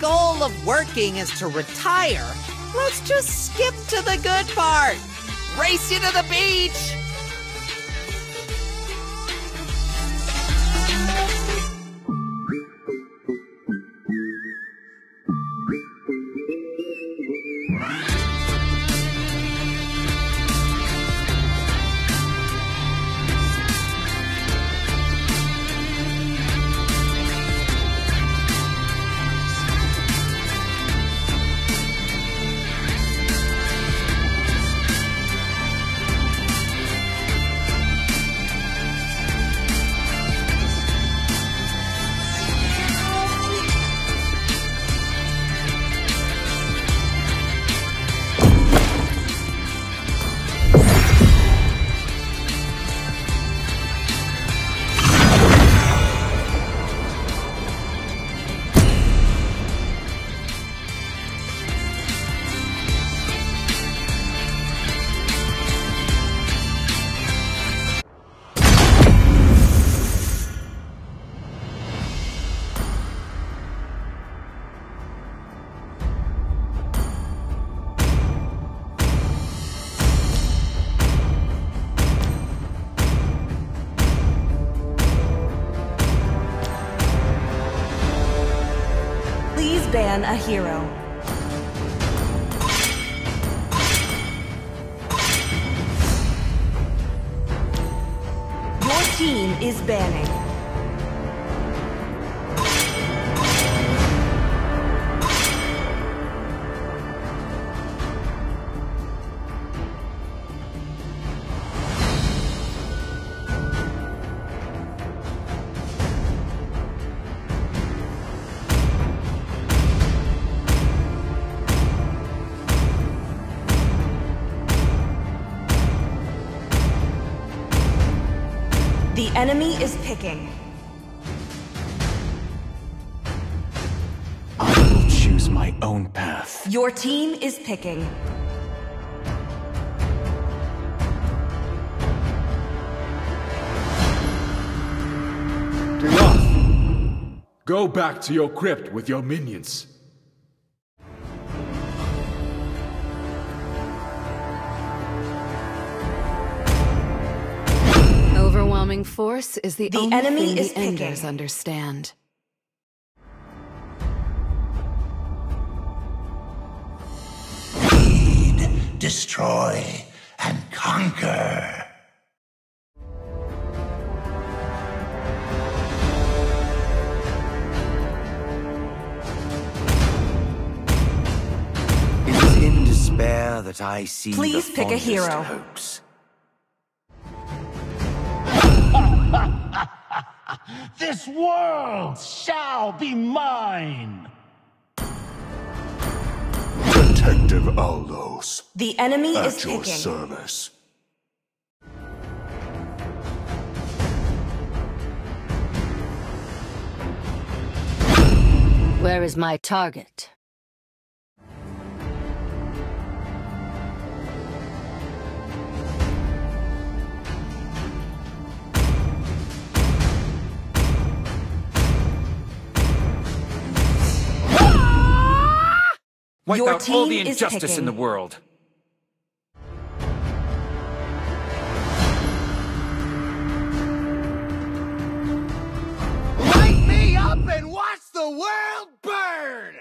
goal of working is to retire, let's just skip to the good part. Race you to the beach! Ban a hero. Your team is banning. The enemy is picking. I will choose my own path. Your team is picking. Enough! Go back to your crypt with your minions. Overwhelming force is the only enemy thing is the Enders picking. understand. Feed, destroy, and conquer. It is in despair that I see Please the pick a fondest hero. hopes. This world shall be mine! Detective Aldous, The enemy is at your picking. service. Where is my target? Wipe Your out all the team is injustice picking. in the world. Light me up and watch the world burn!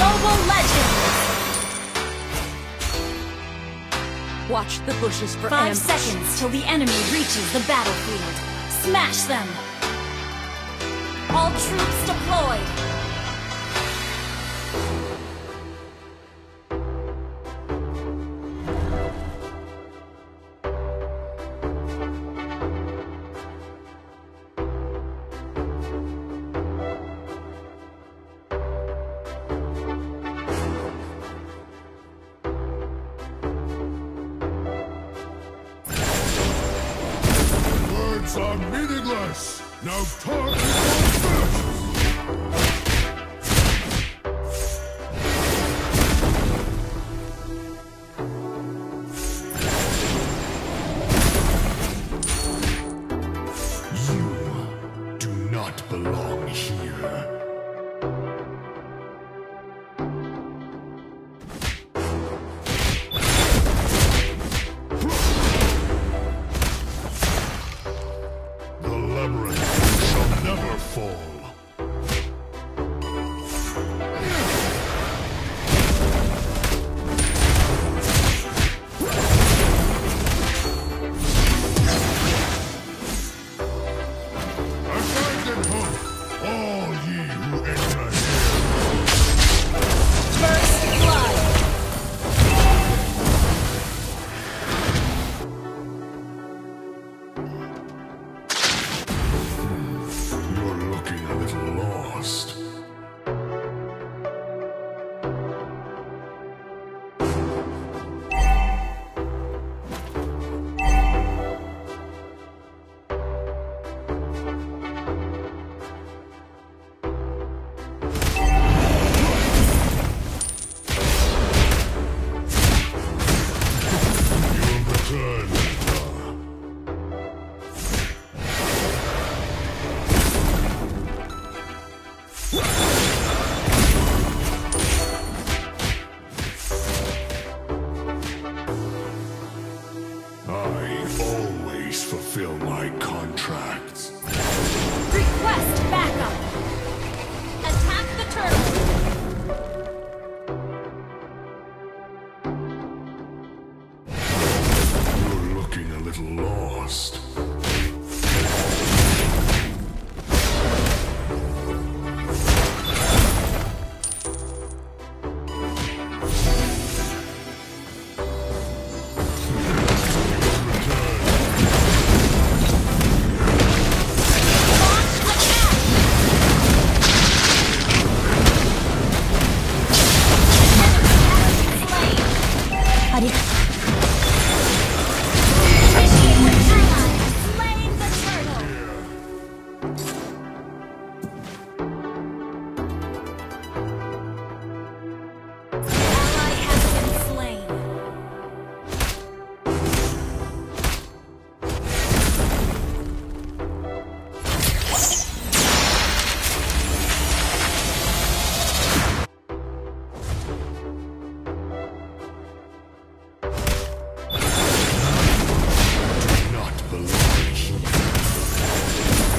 Mobile Legends! Watch the bushes for 5 ambush. seconds till the enemy reaches the battlefield. Smash them! All troops deployed! Words are meaningless! Now talk with your fists! You do not belong here. The labyrinth shall never fall. Abandon hope, all ye who enter here. First blood! You're looking a little lost. Your return. I always fulfill my contracts. Request backup! Attack the turtle! You're looking a little lost. Launch attack! Enemy has been slain! Initiate ally has slain the turtle! Ally has been slain. Do not belong here.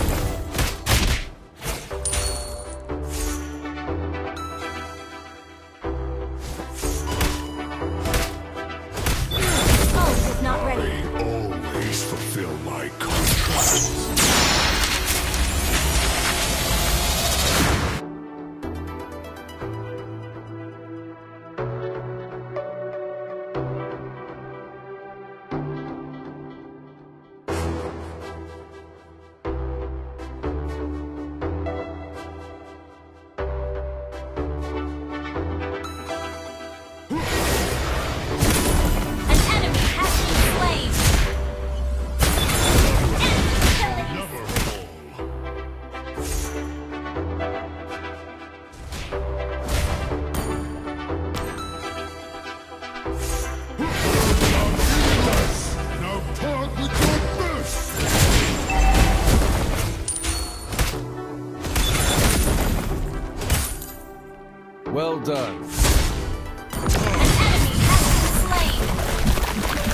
Ult is not ready. I always fulfill my contracts. An enemy has been slain. Enemy killing. Never fall. Now talk with your fists! Well done. An enemy has been slain.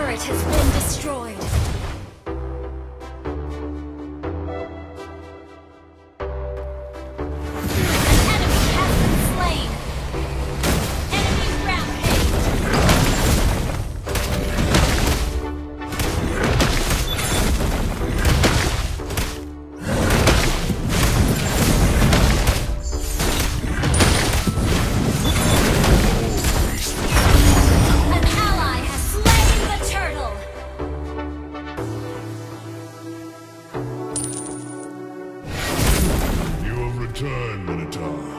turret has been destroyed. Return, Minotaur.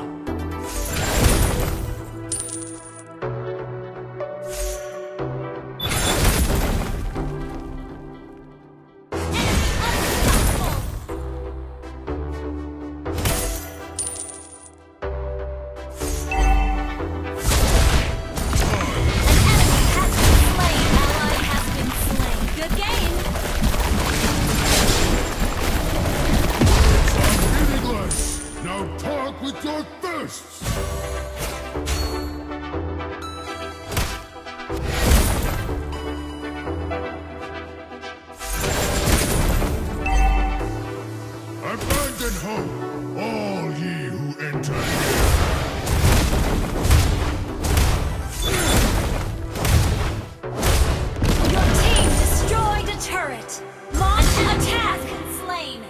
With your fists! Abandon hope, all ye who enter here! Your team destroyed a turret! Launch an attack! Slain!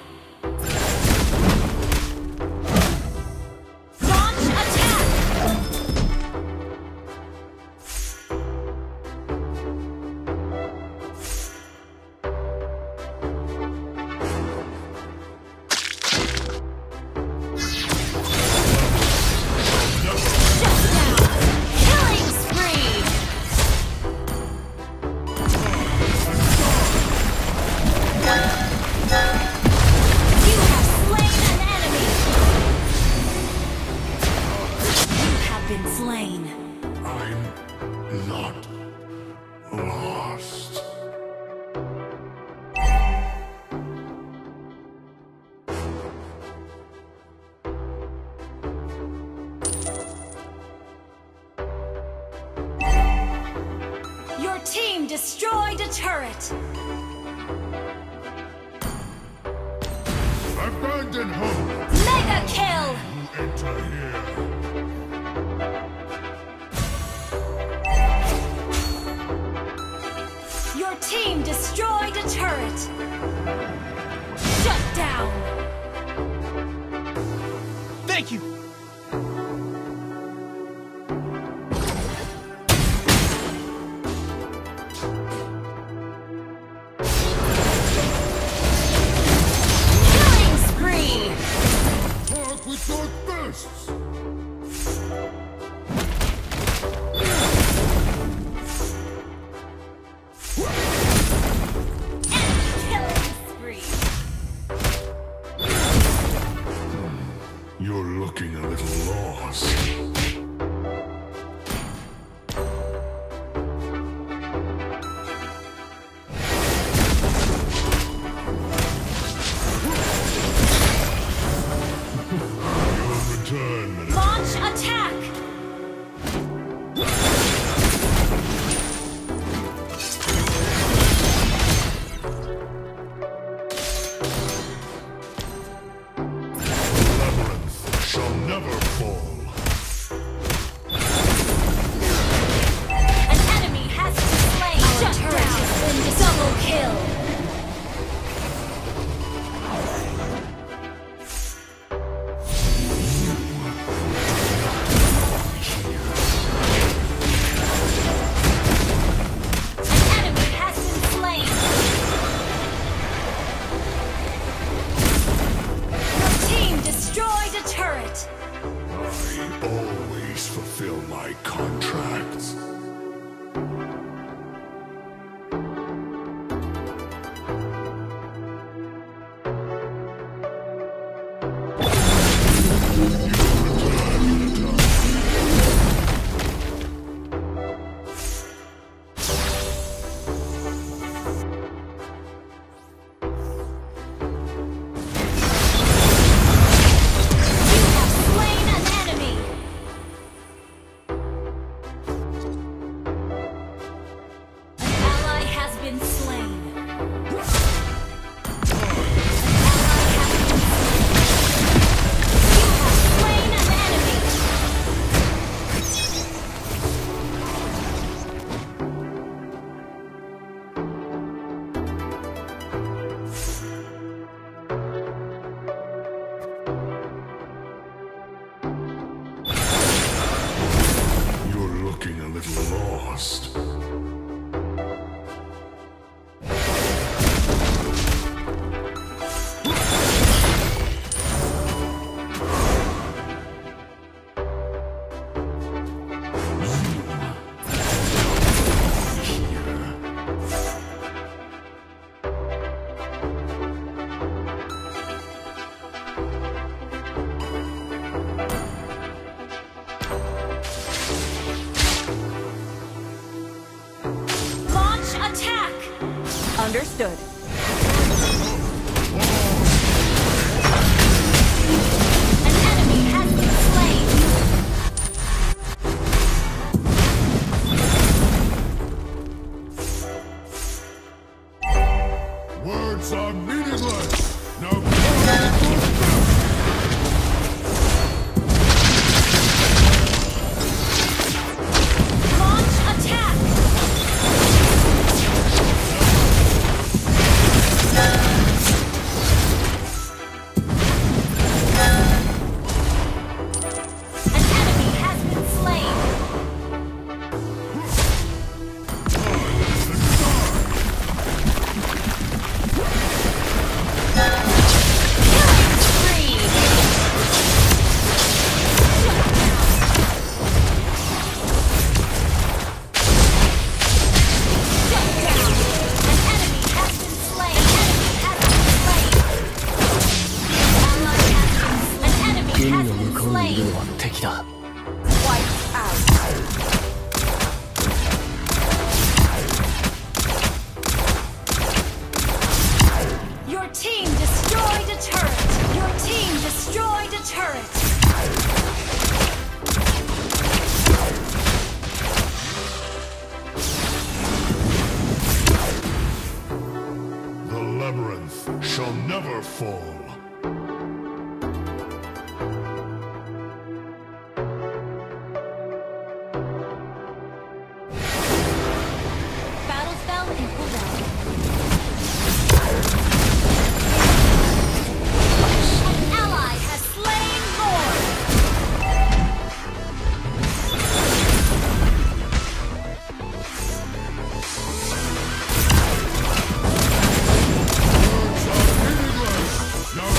I'm not lost. Your team destroyed a turret! Abandon hope! Mega kill! Who enter here? Your team destroyed a turret! Shut down! Thank you! Killing spree! Talk with your fists! You're looking been slain. Understood. An enemy has been slain. Words are meaningless. Now Launch attack. Your team destroyed a turret! Your team destroyed a turret! the labyrinth shall never fall. Battle spell and cooldown. An ally has slain Lord! Words are meaningless. Now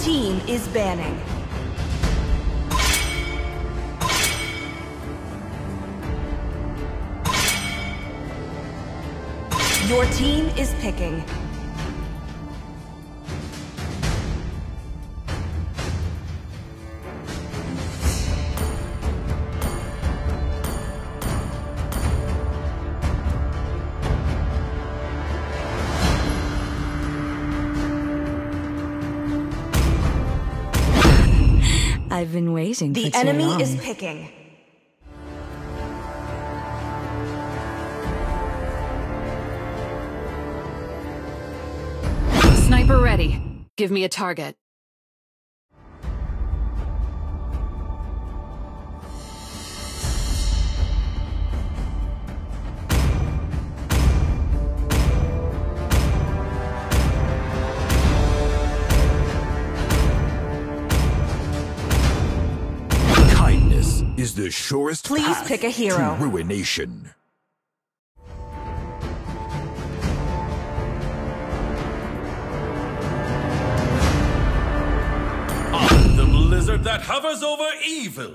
team is banning. Your team is picking. I've been waiting for too long. The enemy is picking. Sniper ready. Give me a target. Kindness is the surest path pick a hero. to ruination. The blizzard that hovers over evil.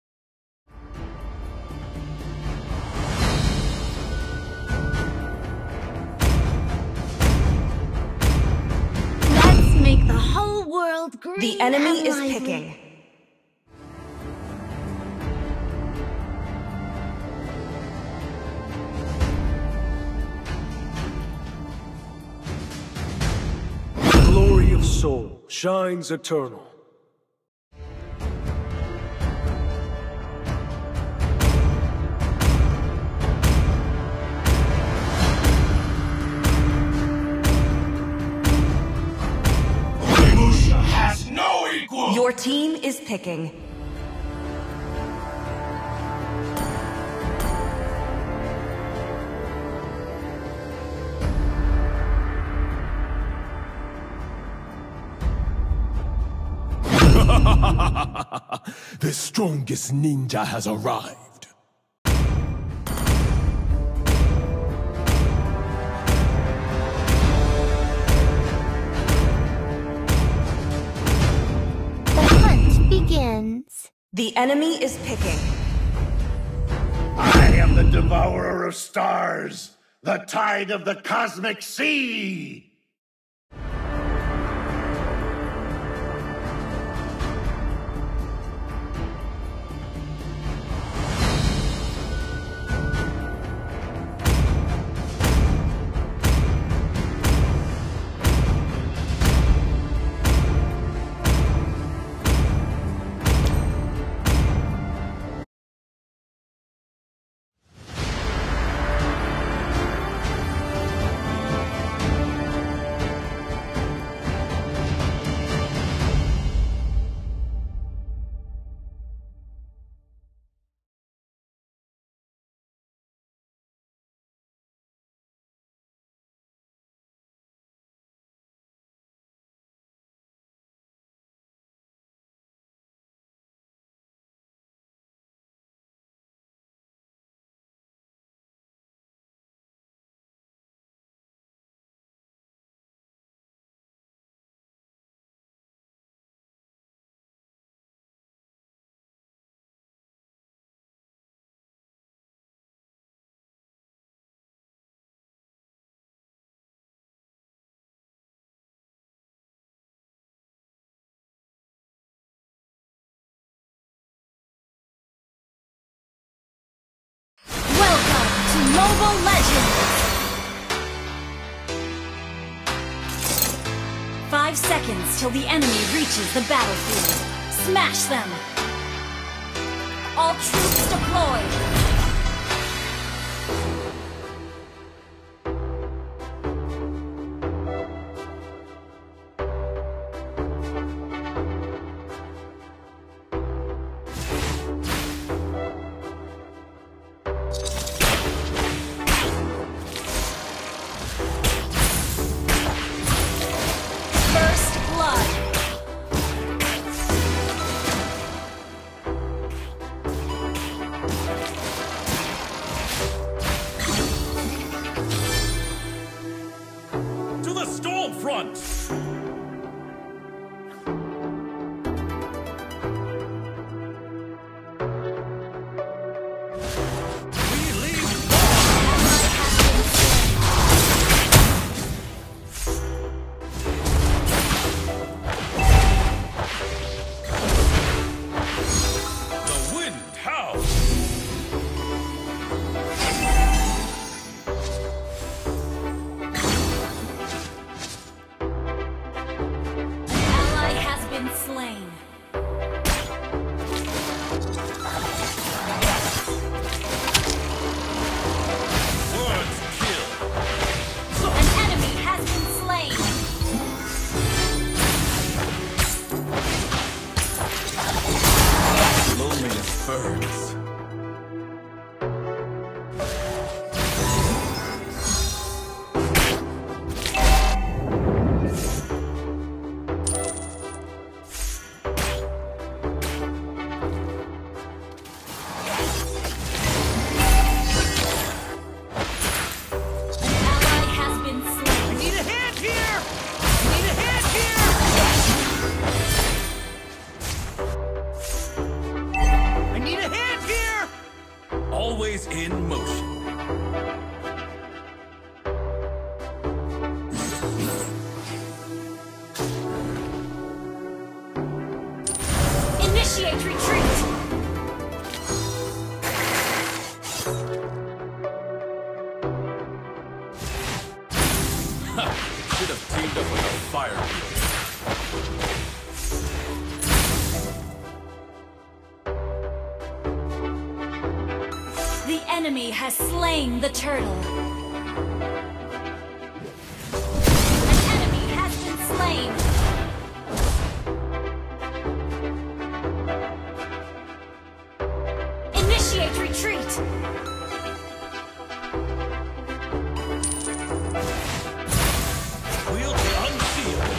Let's make the whole world green. The enemy is lively. picking. Glory of soul shines eternal. Has no equal! Your team is picking. The strongest ninja has arrived. The hunt begins. The enemy is picking. I am the devourer of stars, the tide of the cosmic sea! Welcome to Mobile Legends! 5 seconds till the enemy reaches the battlefield. Smash them! All troops deployed! To the storm front! enemy has slain the turtle. An enemy has been slain. Initiate retreat. Wield the unsealed.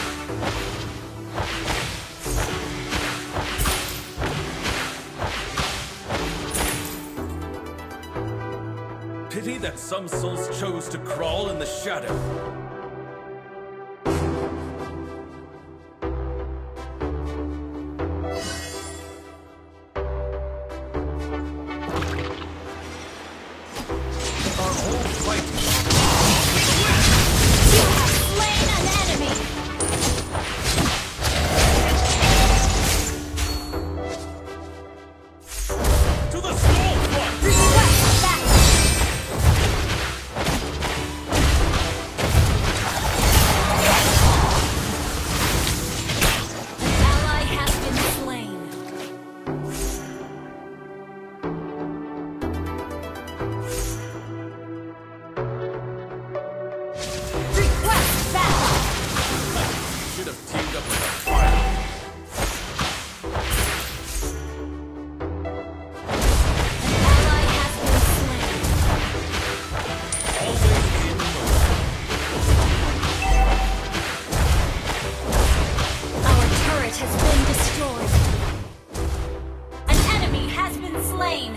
Pity that some souls chose to crawl in the shadow. Our whole fight You have slain an enemy. to the small front. Request battle. Ally has been slain. Request battle. Should have teamed up with a fire. Ally has been slain. Always in motion. Our turret has been destroyed. An enemy has been slain.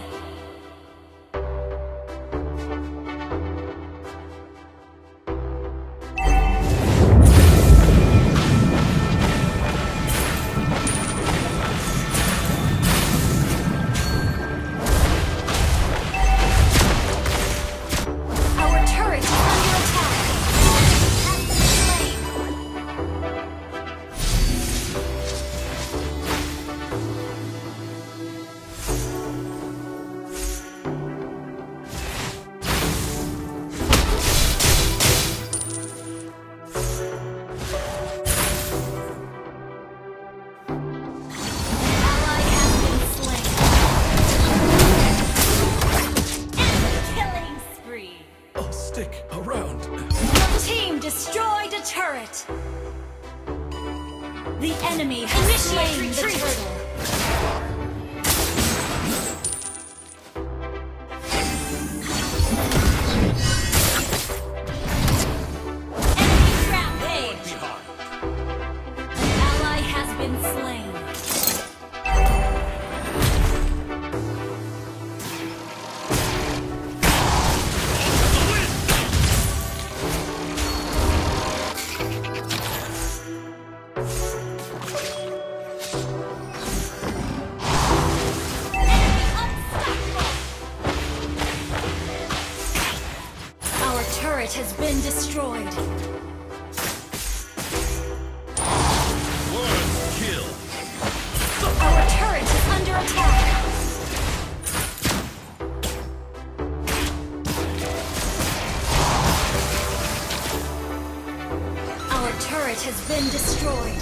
Our turret is under attack. Has been slain. Ally has been slain. Enemy killing spree. I'll stick around. Your team destroyed a turret. The enemy has slain the turtle. Enemy rampage. Behind. Ally has been slain. Enemy unstoppable. Our turret has been destroyed. Words kill. Our turret is under attack. Our turret has been destroyed.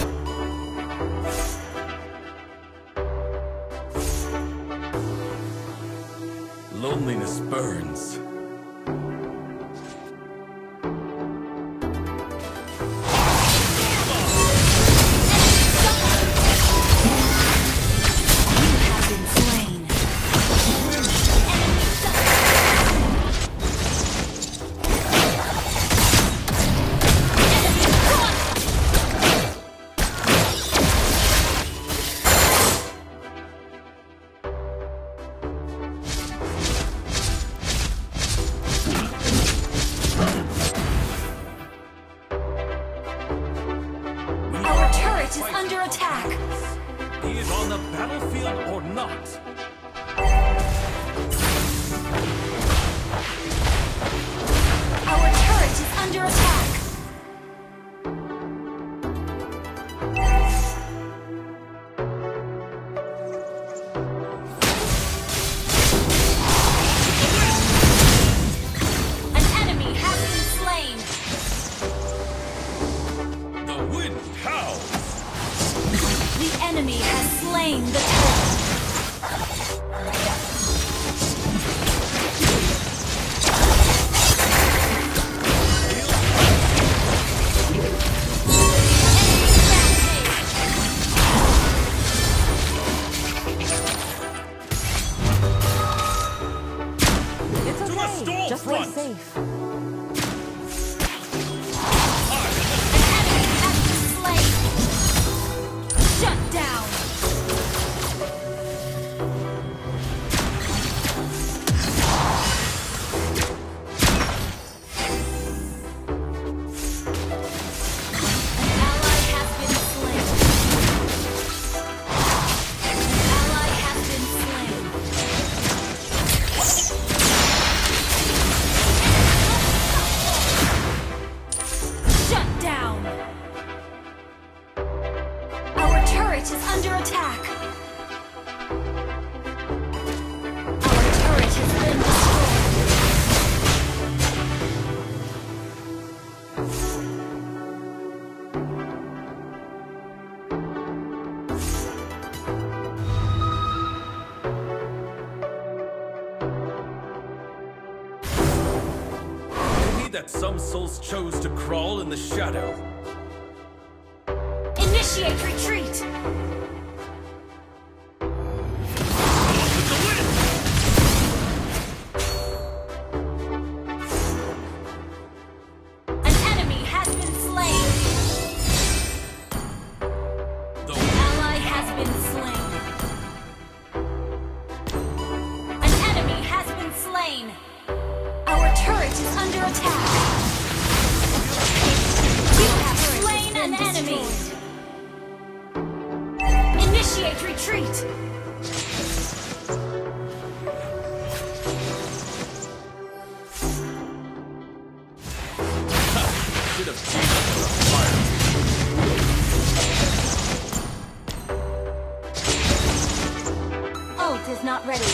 Loneliness burns. You have been slain. Enemy double. Enemy stall Just front! play safe. Shut down! That some souls chose to crawl in the shadow. Initiate retreat! An enemy has been slain! An ally has been slain. An enemy has been slain! Our turret is under attack! You have slain an enemy! Initiate retreat! Should have changed the fire. Ult is not ready.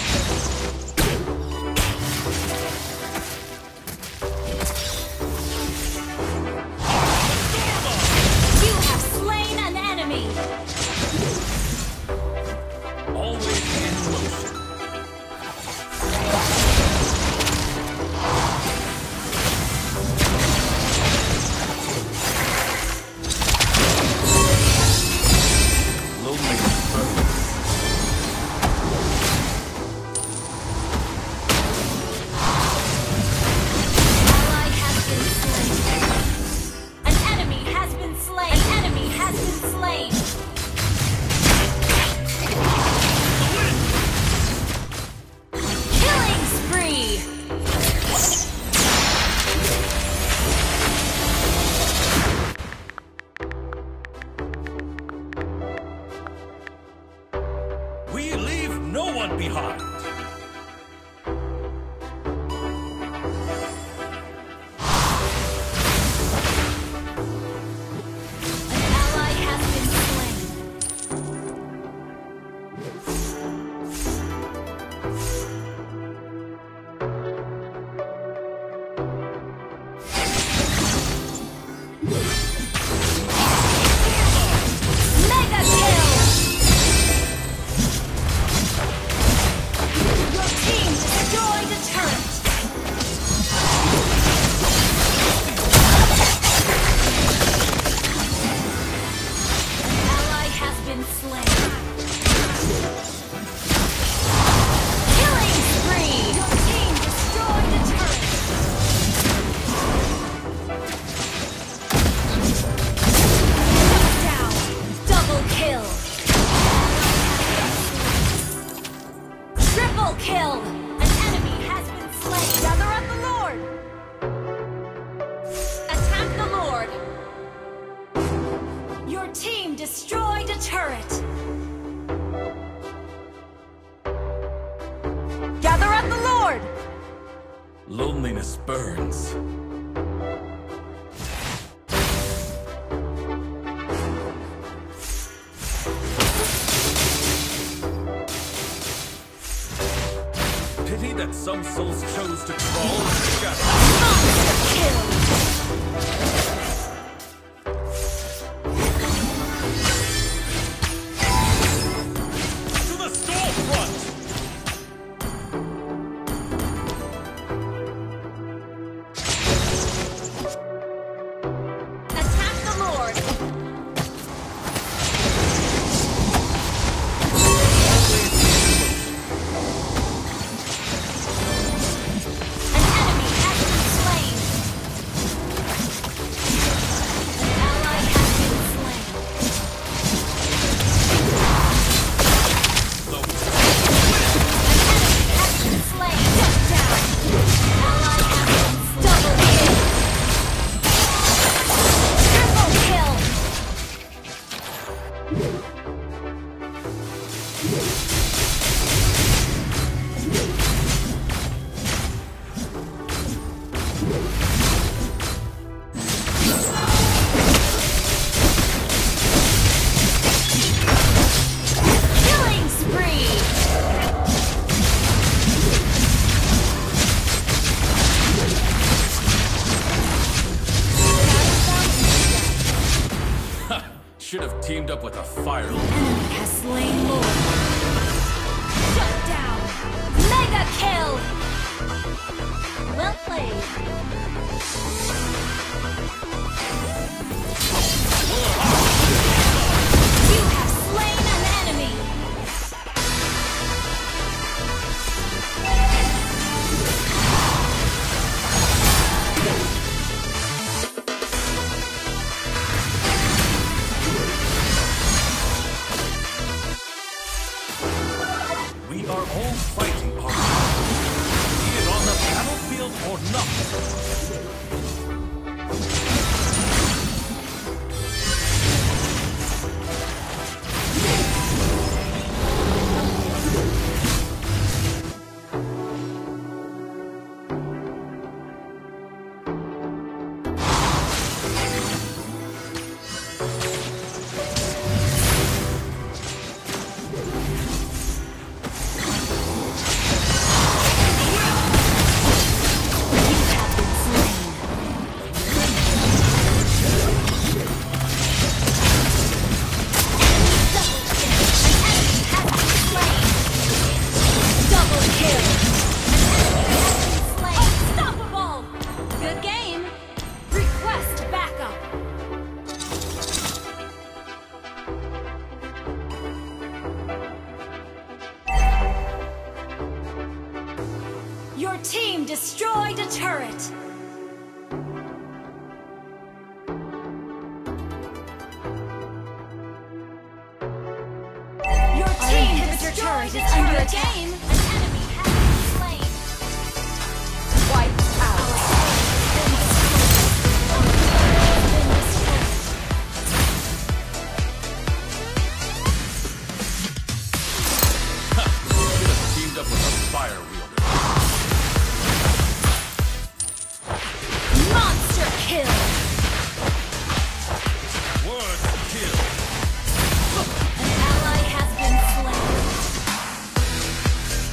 We leave no one behind! Kill! An enemy has been slain! Gather up the Lord! Attack the Lord! Your team destroyed a turret! Gather up the Lord! Loneliness burns. Pity that some souls chose to crawl in the shadow. Monster kill! To the stall front! Attack the Lord! An Killing spree! Should have teamed up with a fire. Enemy has slain Lord. Shut down! Mega kill! Well played. You have slain an enemy! We are all fighting our be it on the battlefield or not. Your team destroyed a turret! Your team destroyed a turret! Game. An enemy has been slain! Wiped out! Should have teamed up with a fire wielder. Monster kill! One kill. An ally has been slain.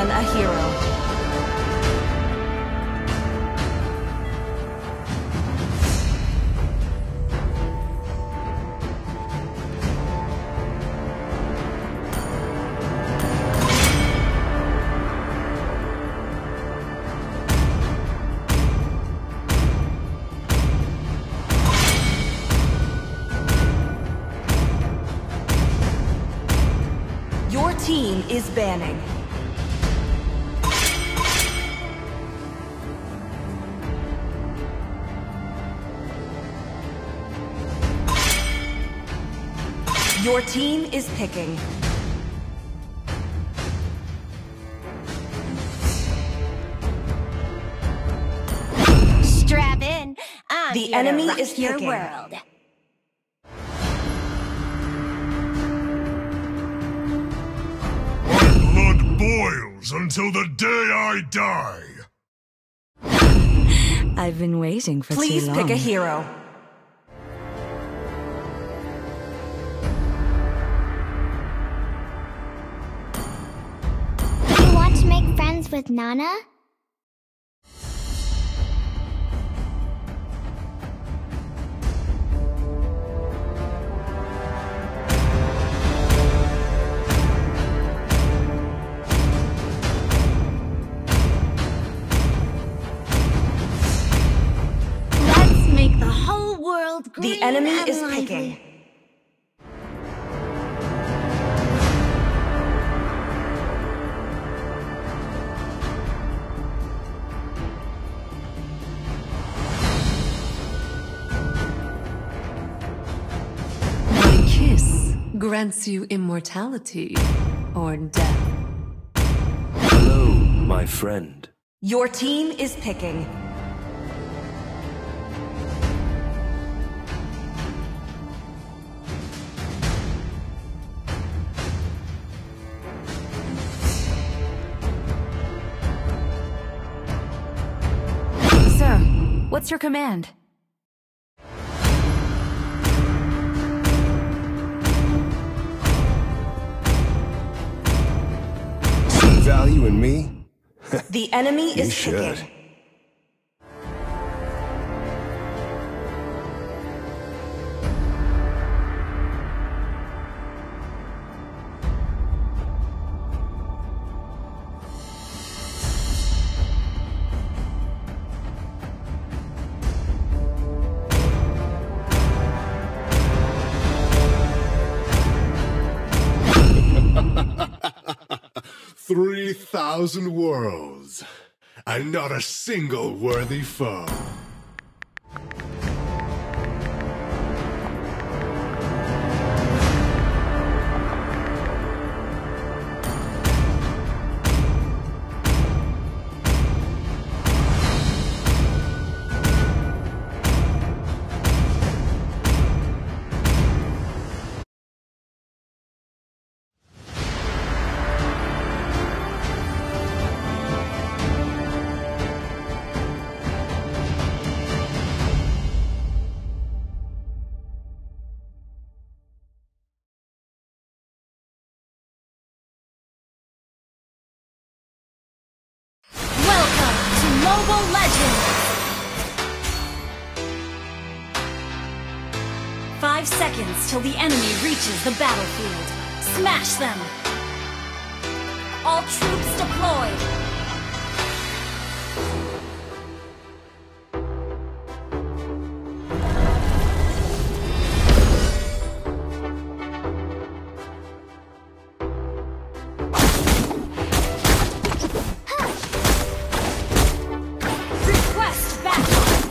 than a hero. Your team is banning. Your team is picking. Strap in. The enemy is your picking. world. Blood boils until the day I die. I've been waiting for Please too long. pick a hero. Do you want to make friends with Nana? Let's make the whole world green. The enemy and is lively. picking. My kiss grants you immortality or death. Hello, my friend. Your team is picking. Sir, what's your command? See value in me? The enemy You is should. picking. $3,000 worlds, and not a single worthy foe. Welcome to Mobile Legends! 5 seconds till the enemy reaches the battlefield. Smash them! All troops deployed! Request backup!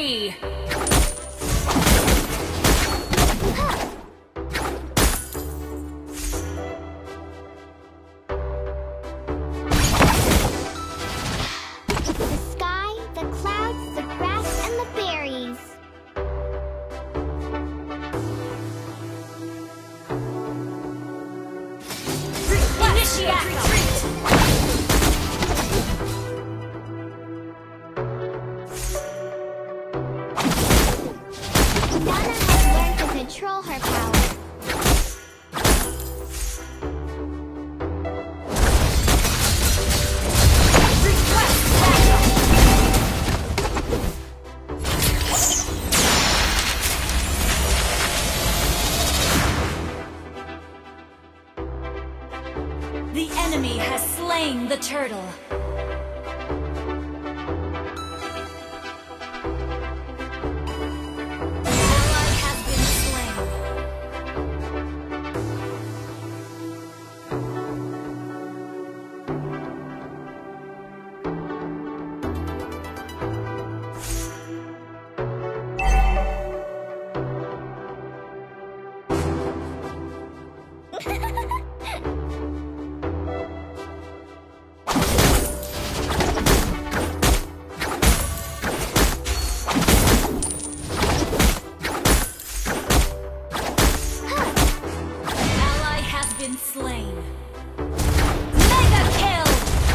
spree! The sky, the clouds, the grass, and the berries. Initiate retreat! Nana has learned to control her power. The enemy has slain the turtle. Ally has been slain. Ally has been slain. Mega kill!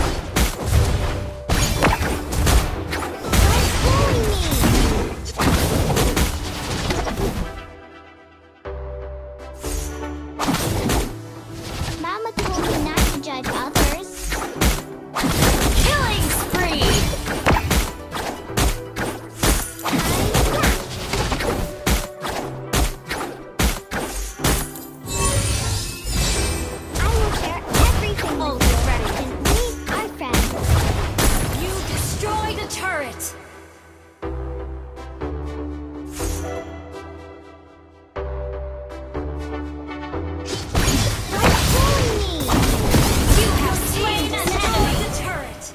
Mama told me not to judge others. Killing spree! I will share everything with you and leave our friends. You destroyed a turret! You have slain an enemy! The turret!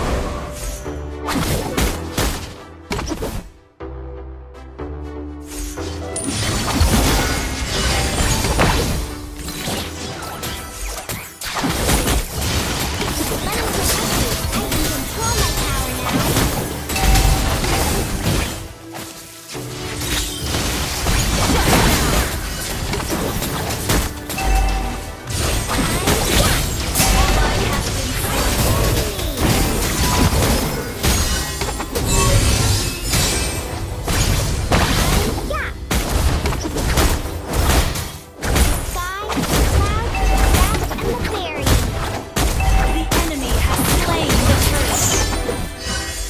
The enemy has slain the turret!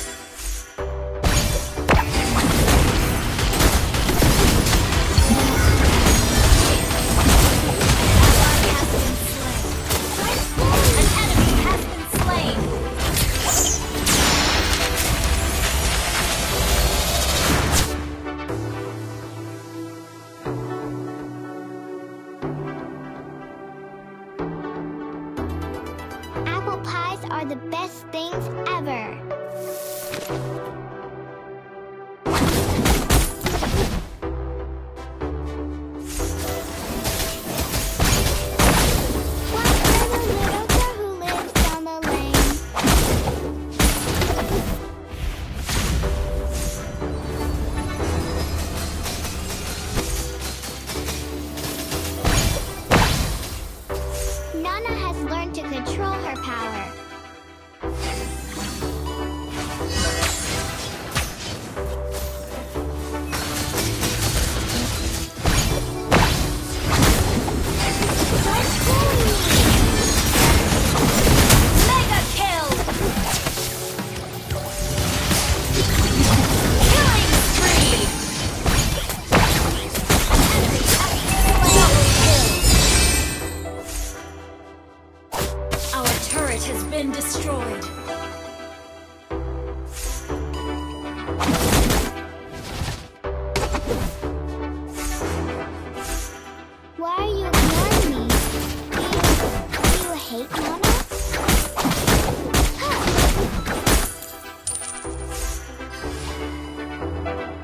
An enemy has been slain! Apple pies are the best things ever. What for the little girl who lives down the lane? Nana has learned to control her power. Mega kill! Killing spree! Double kill! Our turret has been destroyed. Why are you ignoring me? Do you hate Nana? Huh.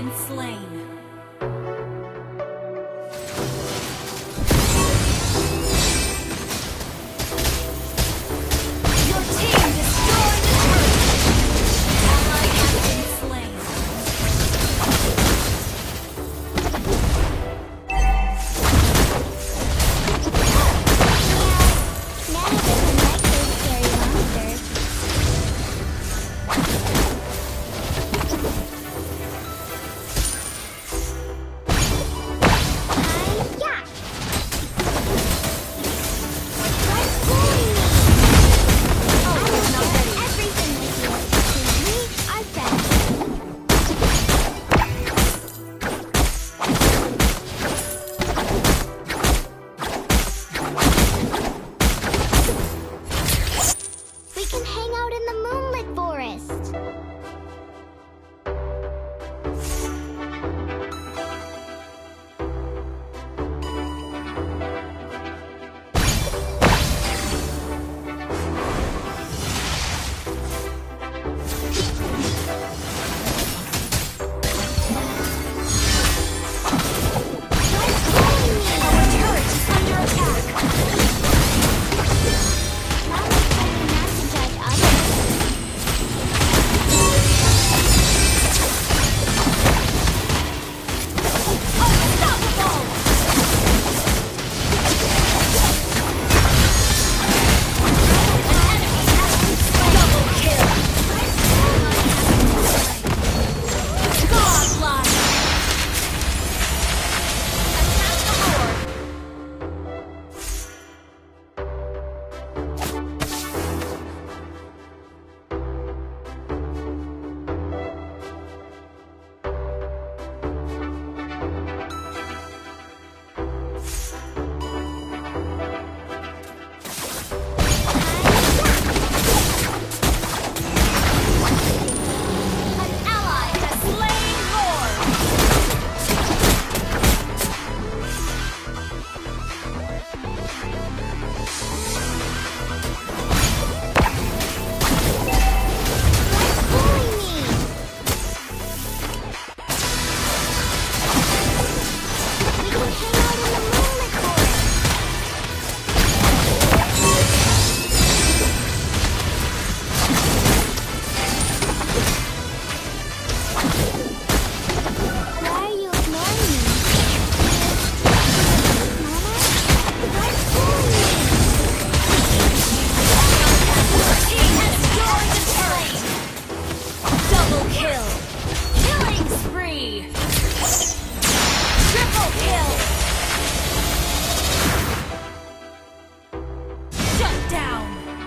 been slain. Your team destroyed the turret. Ally has been slain. Now it doesn't like those scary monsters. We can hang out in the moonlit forest. Our turret is under attack. Now let's try not to judge others. Unstoppable! An enemy has been slain. Double kill. Godlike. Attack the horde. An ally has slain Lord. Bully me. We can hang out in the moonlit forest. Why are you ignoring me? Mama? Let's bully me. Team has destroyed the turret. Double kill. Killing spree. Triple kill. Shut down.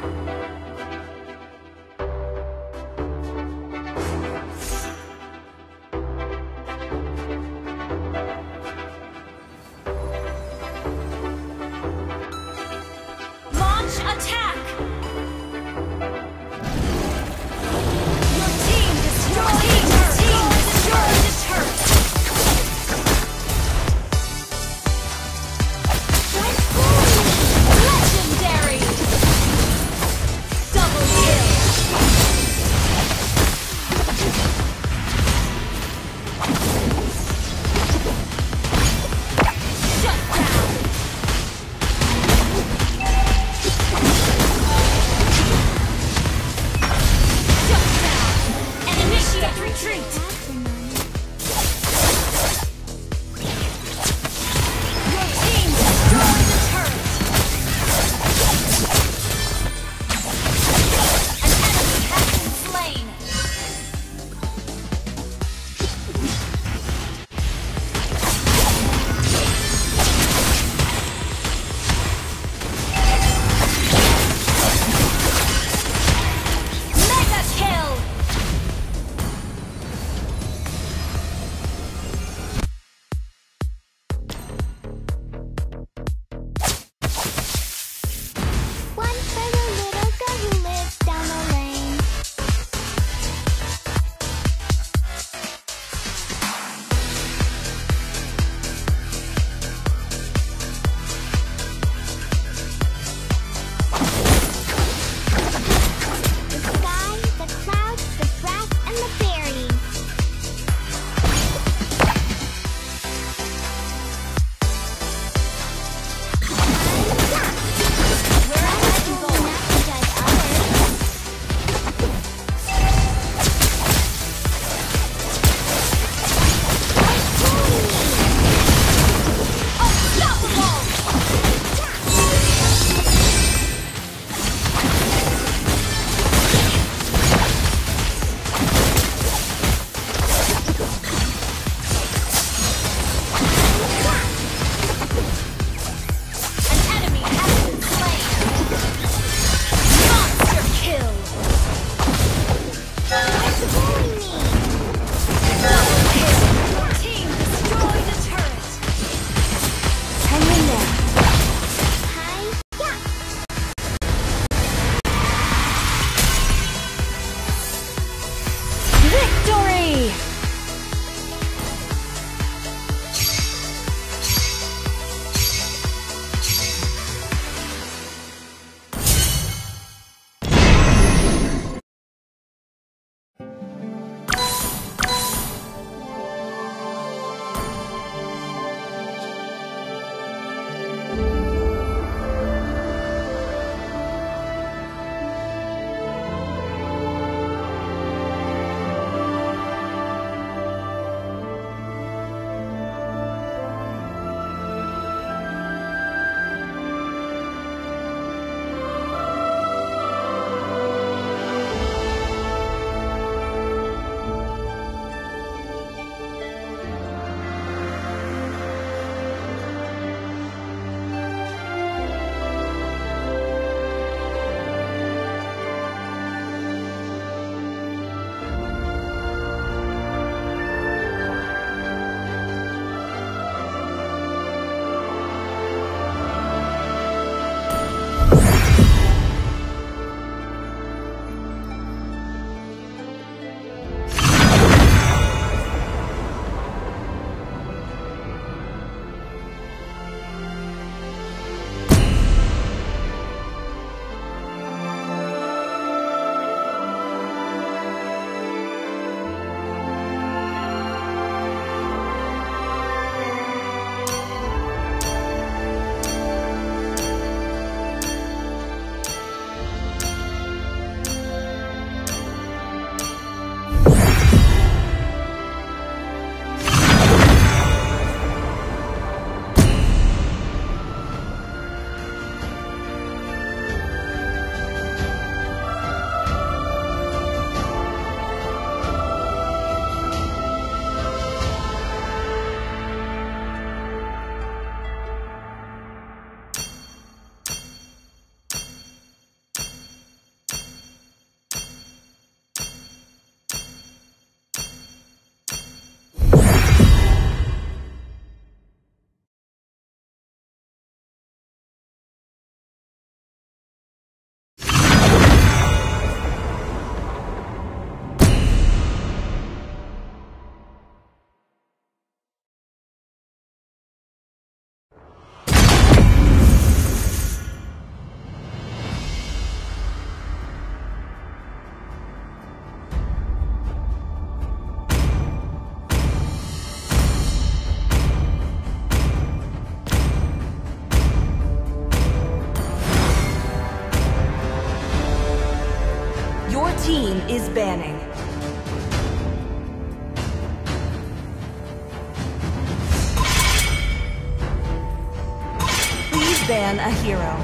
Launch attack. Your team destroyed the turret. Legendary. Double kill. Shut down. Shut down. And initiate retreat. Your team destroyed the turret. An enemy has been slain. Mega kill. team is banning. Please ban a hero.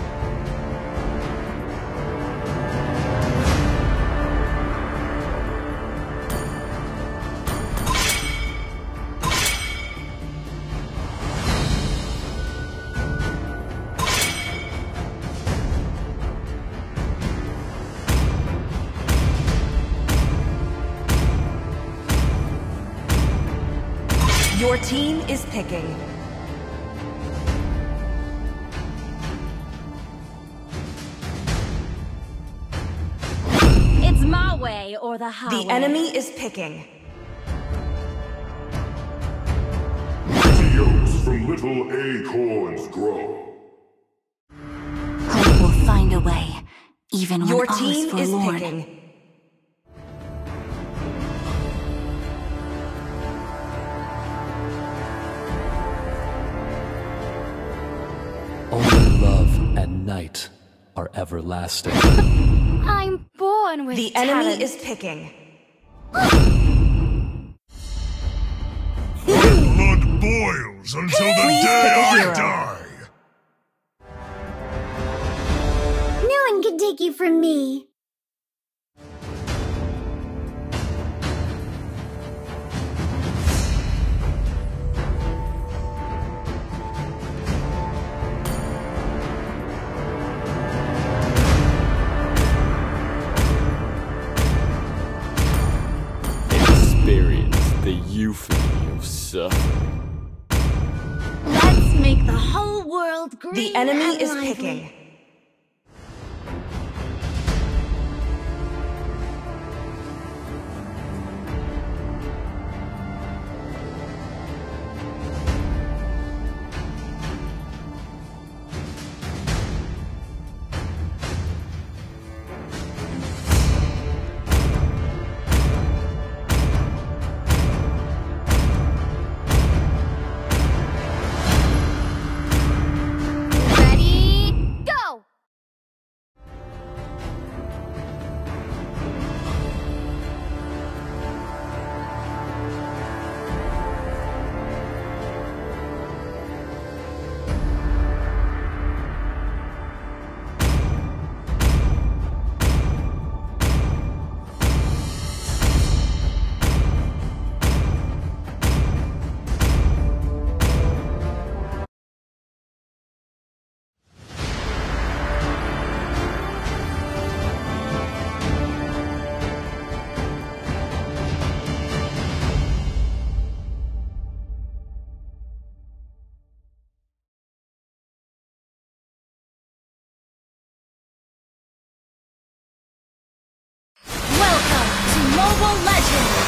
Your team is picking. It's my way or the highway. The enemy is picking. Mighty oaks from little acorns grow. Hope will find a way, even when your all team is is forlorn. picking. Only love and night are everlasting. I'm born with The talent. enemy is picking. Blood boils until the Please day pick a I hero. die. No one can take you from me. Experience the euphony of suffering. Let's make the whole world green. The enemy and is lively. picking. Ready, go! Welcome to Mobile Legends!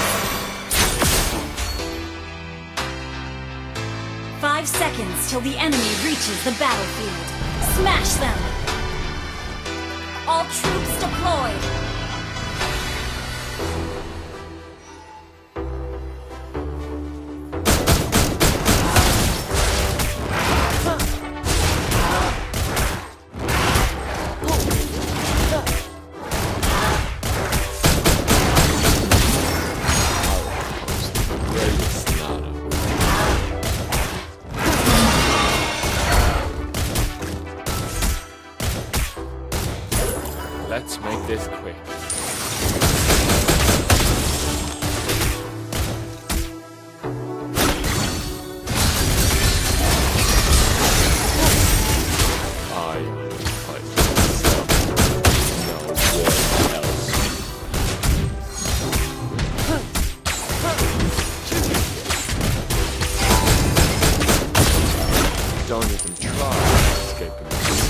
5 seconds till the enemy reaches the battlefield. Smash them! All troops deployed! Let's make this quick. I only fight myself. No one else. Don't even try escaping this.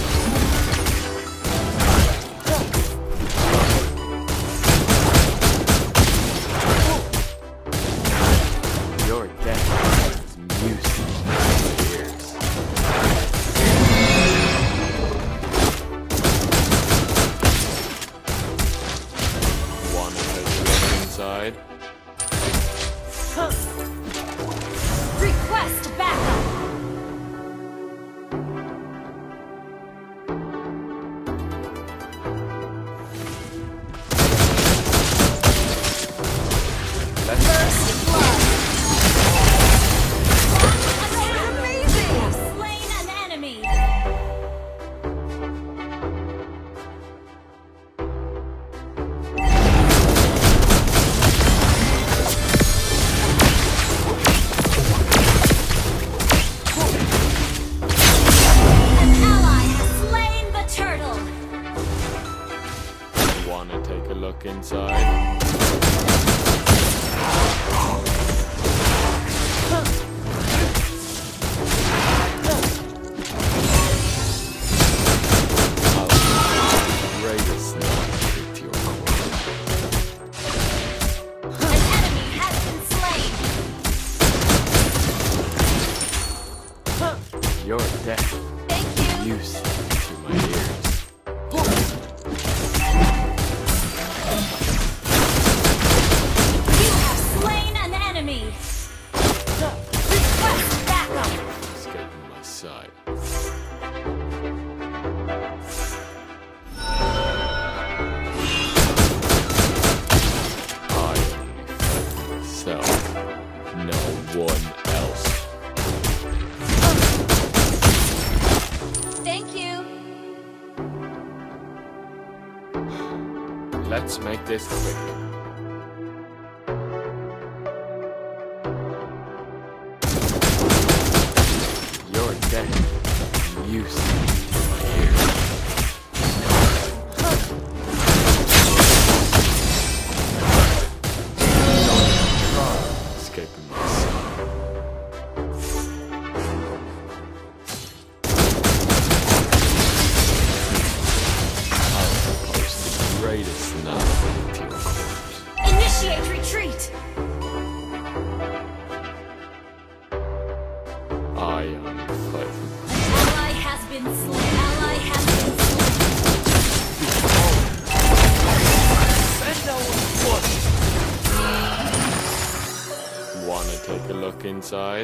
Your death is music in my ears. One has inside. Request backup! this quick. You're dead. Useless. Escaping my sight. I'll propose the greatest night to your corpse. Initiate retreat! I am fighting. Ally has been slain. Ally has been slain. Wanna take a look inside?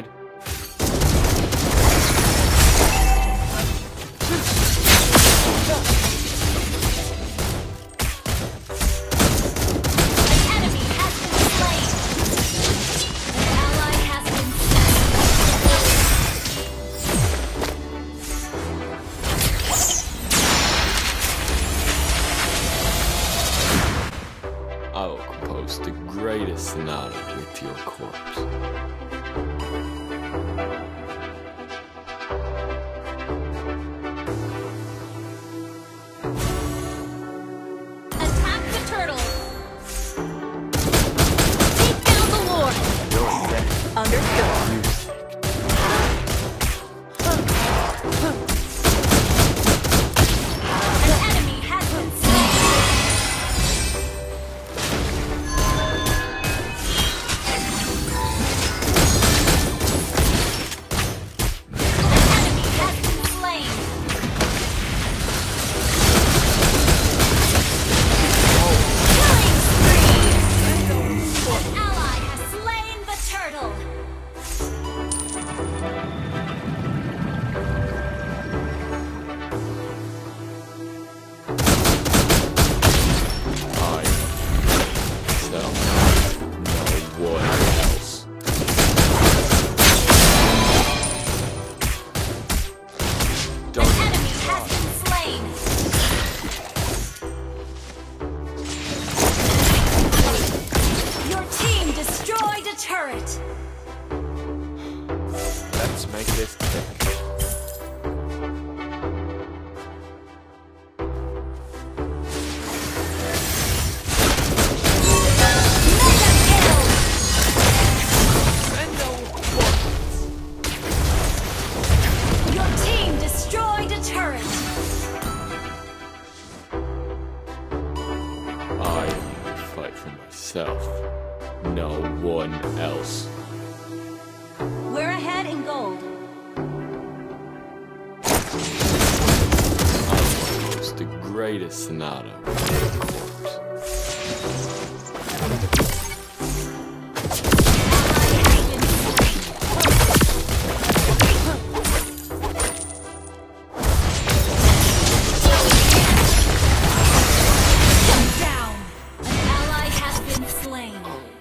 I will compose the greatest sonata with your corpse. Attack the turtle! Take down the lord! You're dead. Understood. An enemy has been slain! Let's make this quick. Your team destroyed a turret. I fight for myself. No one else. We're ahead in gold. I was the greatest sonata with your corpse. Down. An ally has been slain.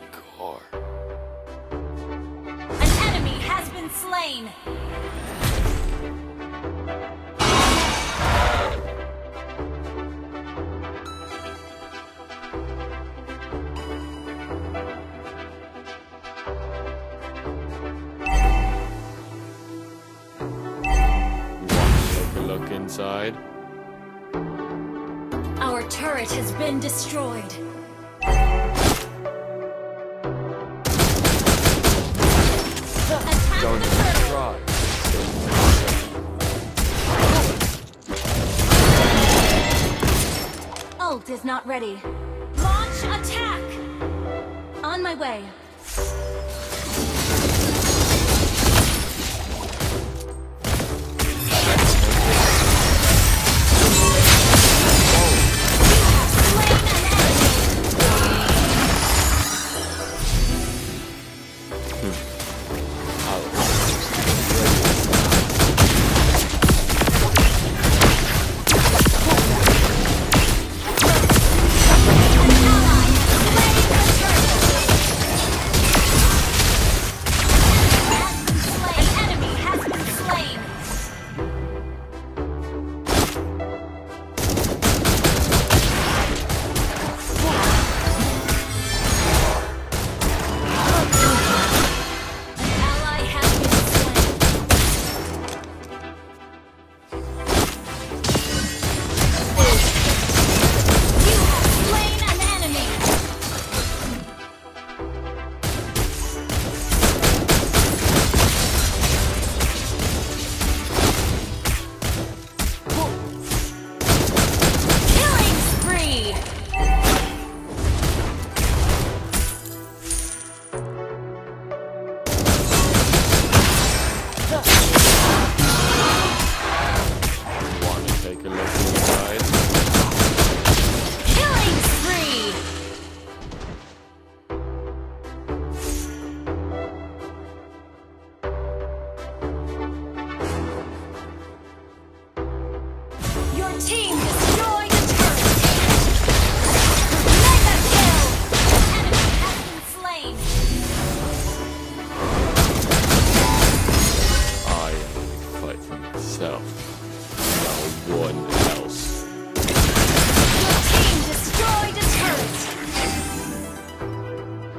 An enemy has been slain. Take a look inside. Our turret has been destroyed. Attack Don't the turtle. try. Ult is not ready. Launch attack! On my way.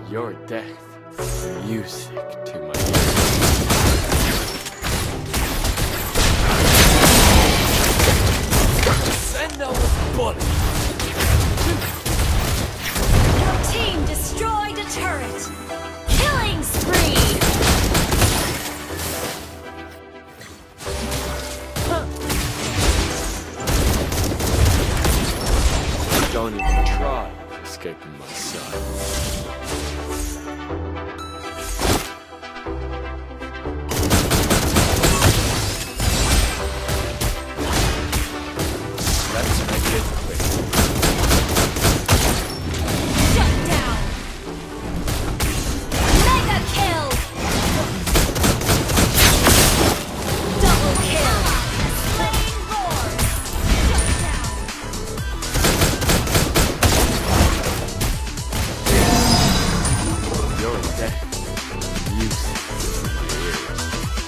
Your death, music to my ears. Send out a bullet. Your team destroyed a turret. Killing spree. Don't even try escaping my sight. Let's make it quick. Shut down. Mega kill. Double kill. Slain Lord. Shut down. Your death, music to my ears.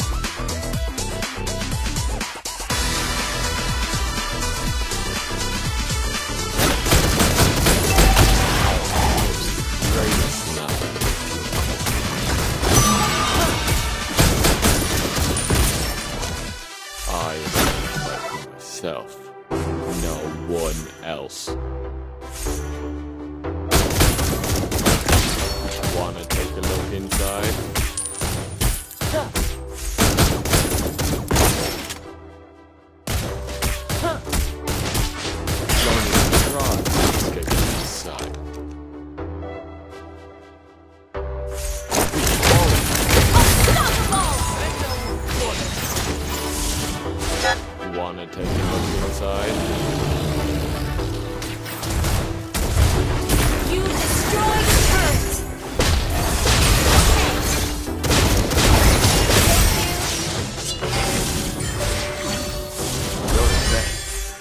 Greatest night. I am fighting myself, no one else. Wanna take a look inside? Don't even try escaping inside. Wanna take a look inside? You destroyed the turret. Your death.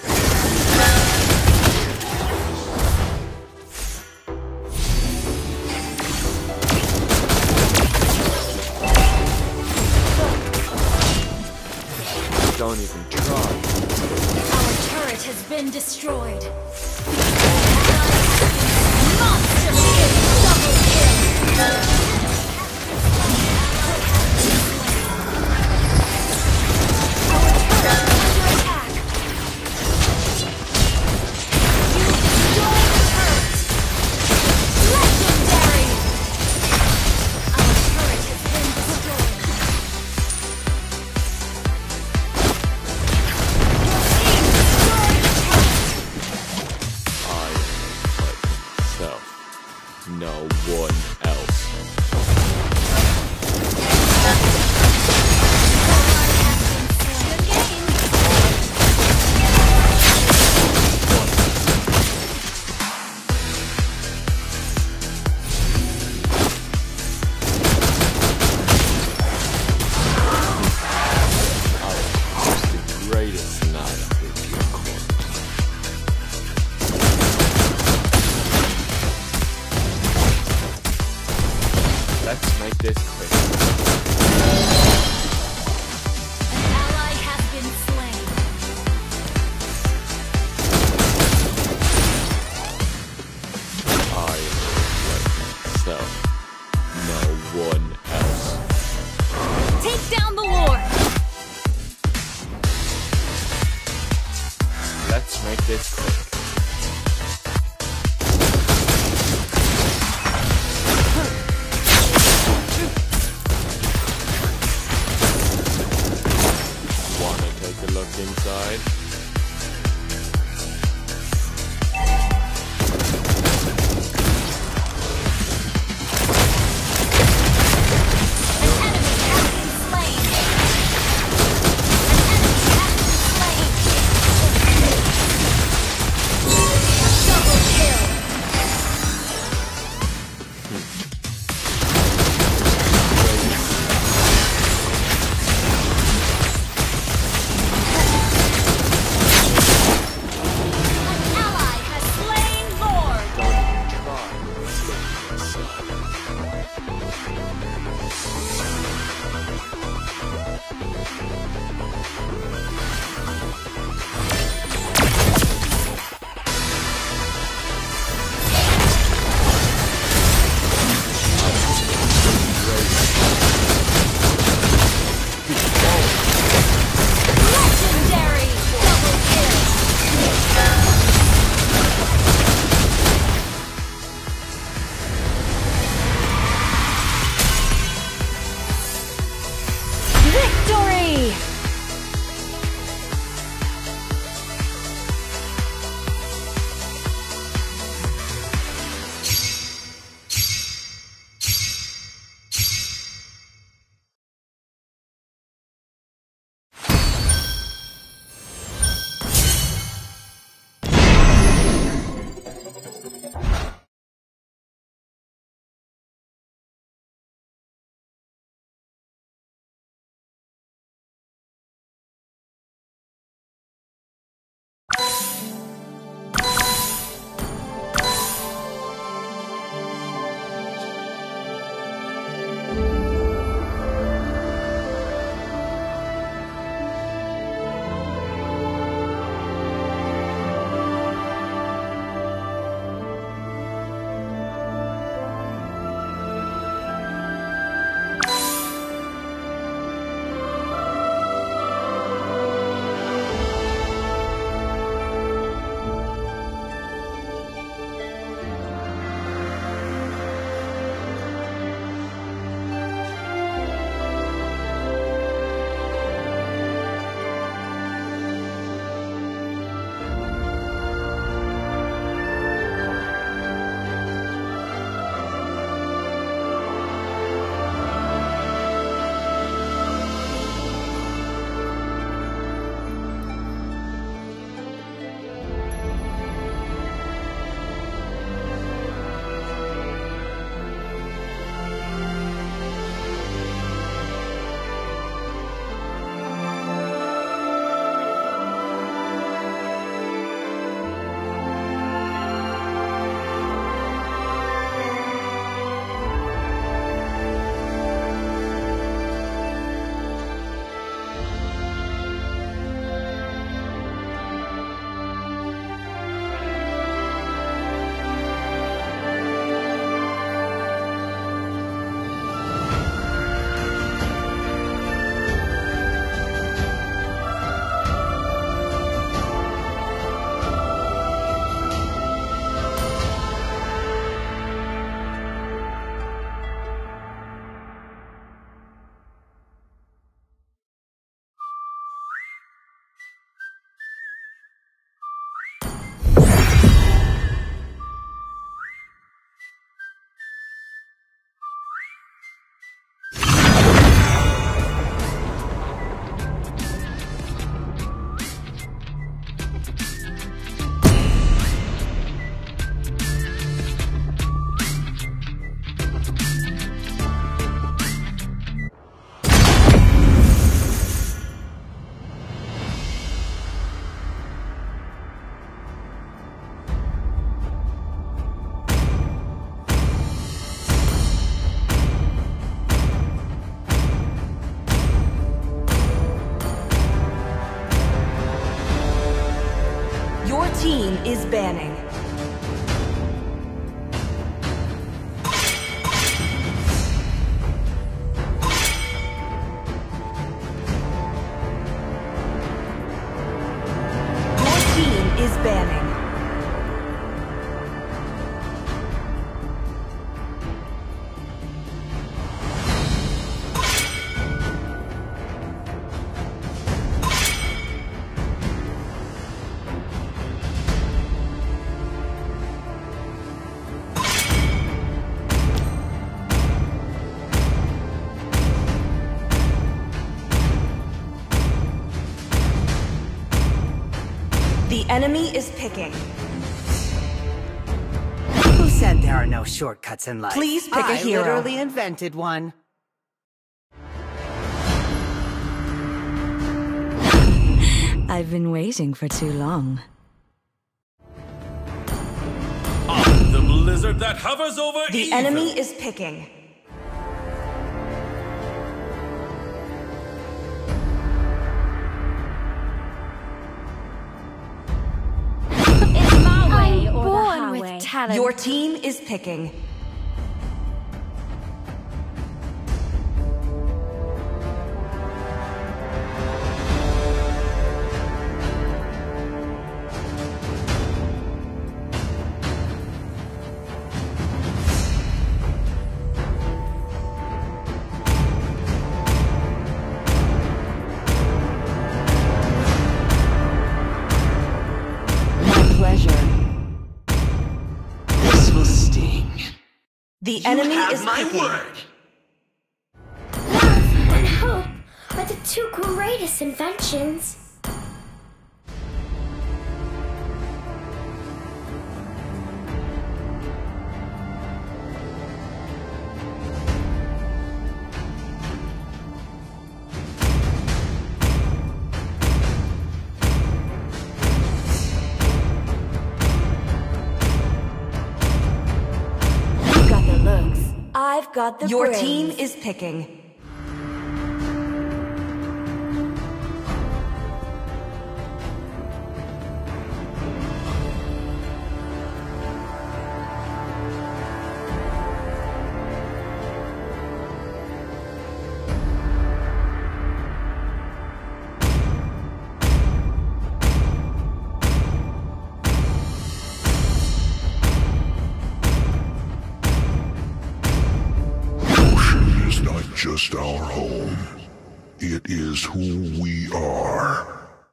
Don't even try. Our turret has been destroyed. Monster kill! Double kill! Our turret is under attack. You destroyed the turret. Legendary! Our turret has been destroyed. No one else. The greatest night with your corpse. Let's make this quick. An ally has been slain. I am like myself. No one else. Take down the Lord. Let's make this quick. Wanna take a look inside? banning. Your team is banning. The enemy is picking. Who said there are no shortcuts in life? Please pick a hero. I literally invented one. I've been waiting for too long. I'm the blizzard that hovers over The evil. enemy is picking. It's my way or the highway. With talent. Your team is picking. This will sting. The enemy is my picking. word. Love and hope are the two greatest inventions. You've got the looks. I've got the Your brains. team is picking. Ocean is not just our home. It is who we are.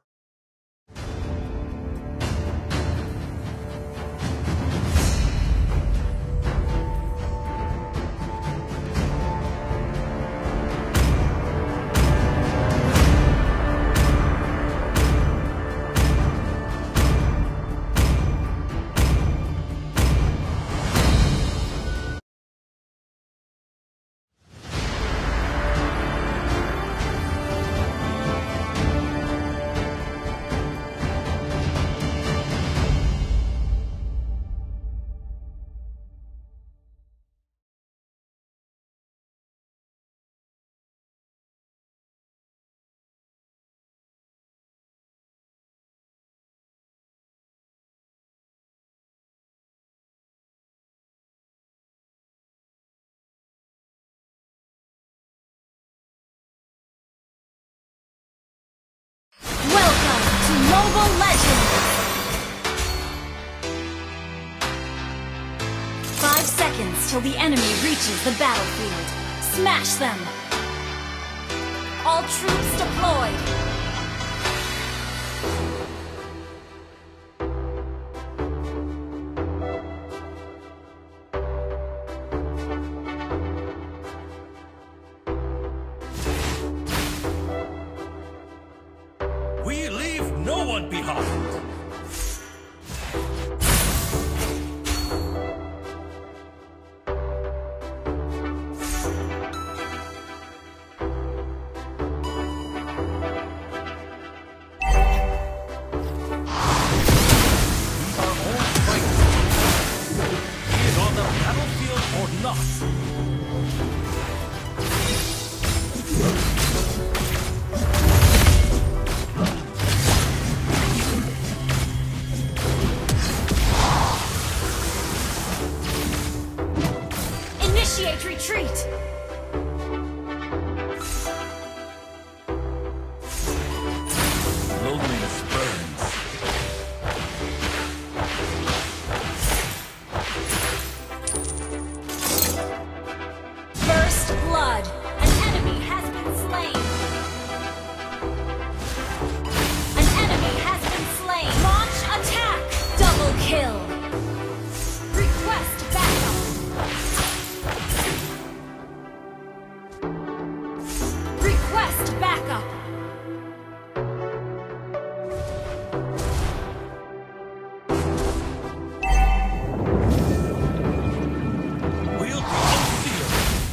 Welcome to Mobile Legends! 5 seconds till the enemy reaches the battlefield. Smash them! All troops deployed! We leave no one behind. retreat! Loneliness burns. First blood! An enemy has been slain! An enemy has been slain! Launch attack! Double kill! Request backup! Request backup! We'll be unsealed.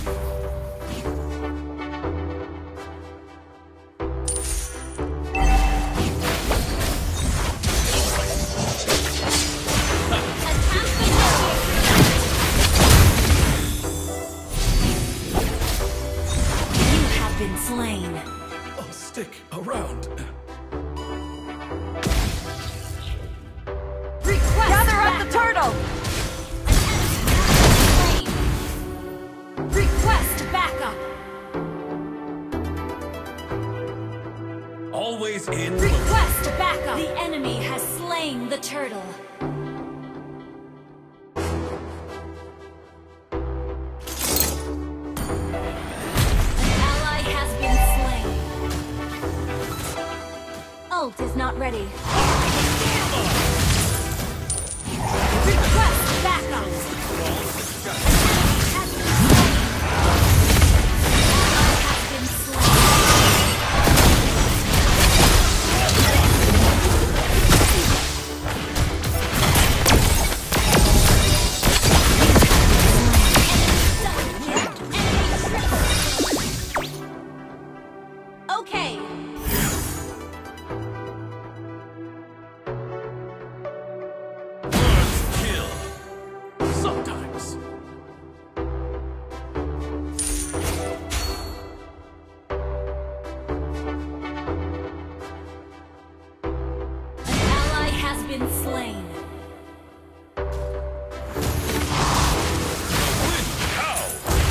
You have been slain. I'll stick around. Request Gather up backup. the turtle! Request backup! Always in motion. Request backup! The enemy has slain the turtle. An ally has been slain. Ult is not ready. Request backup! Has been slain. Ally has been okay. Words kill. Sometimes. An ally has been slain. Wind cow.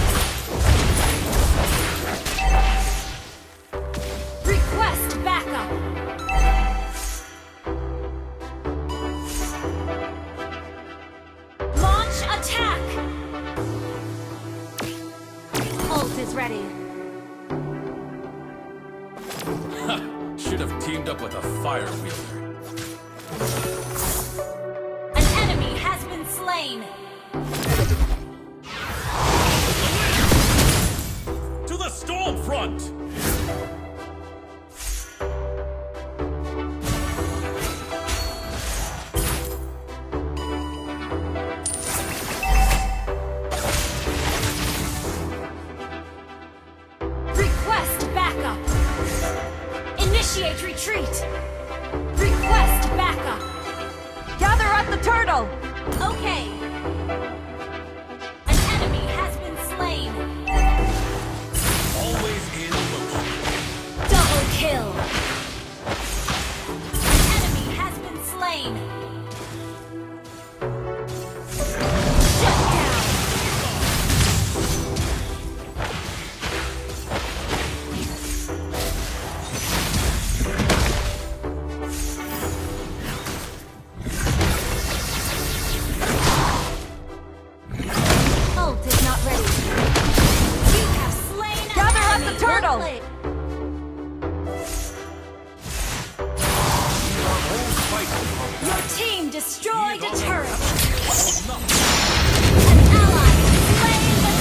Request backup! Launch attack! Ult is ready. Should have teamed up with a fire wielder. An enemy has been slain. To the storm front. Request backup! Initiate retreat! Request backup! Gather up the turtle! Okay. An enemy has been slain. Always in motion. Double kill! An enemy has been slain. Shut down! Ult is not ready. You have slain an Gather up enemy. the turtle! Well played. Your team destroyed a turret. An ally has slain the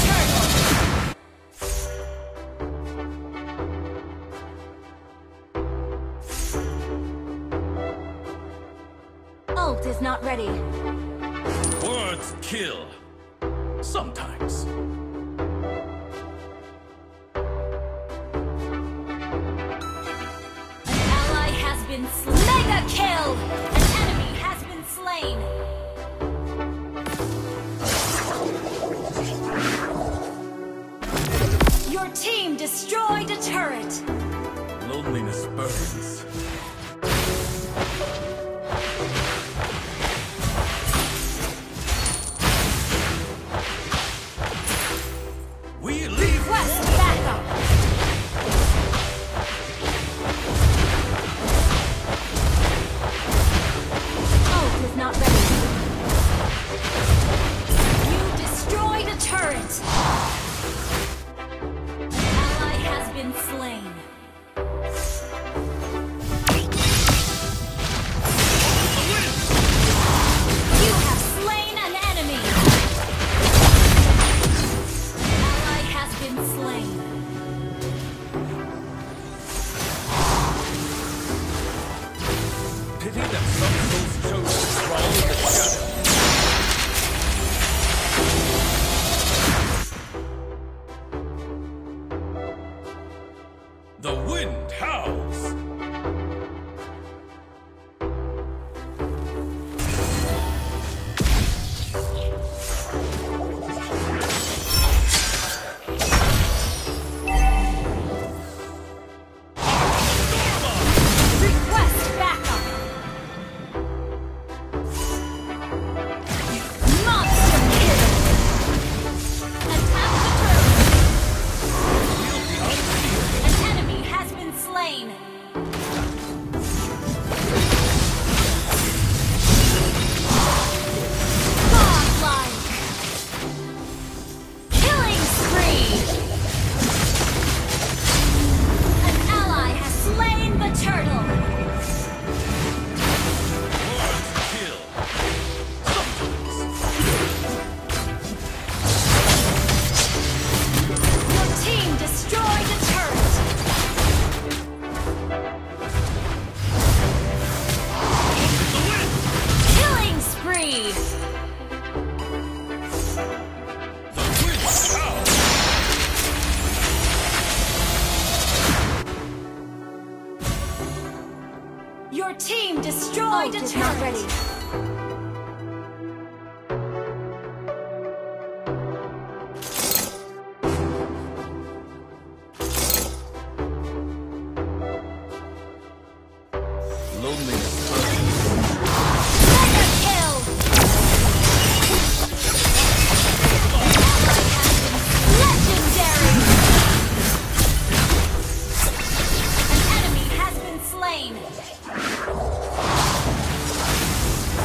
turtle. Ult is not ready. Words kill. Sometimes. An ally has been slain. Mega kill! An enemy has been slain. Your team destroyed a turret. Loneliness burns. been slain. You have slain an enemy. Ally has been slain. Pity that some souls chose to crawl in the shadow. The wind howls. Request backup. Monster kill. Attack the turret. An enemy has been slain. Godlike. Killing spree. An ally has slain the turtle. Kill. Your team destroyed the turret. Killing spree. The wind howls. Your team destroyed a turret. Loneliness. Mega kill. Legendary. An enemy has been slain.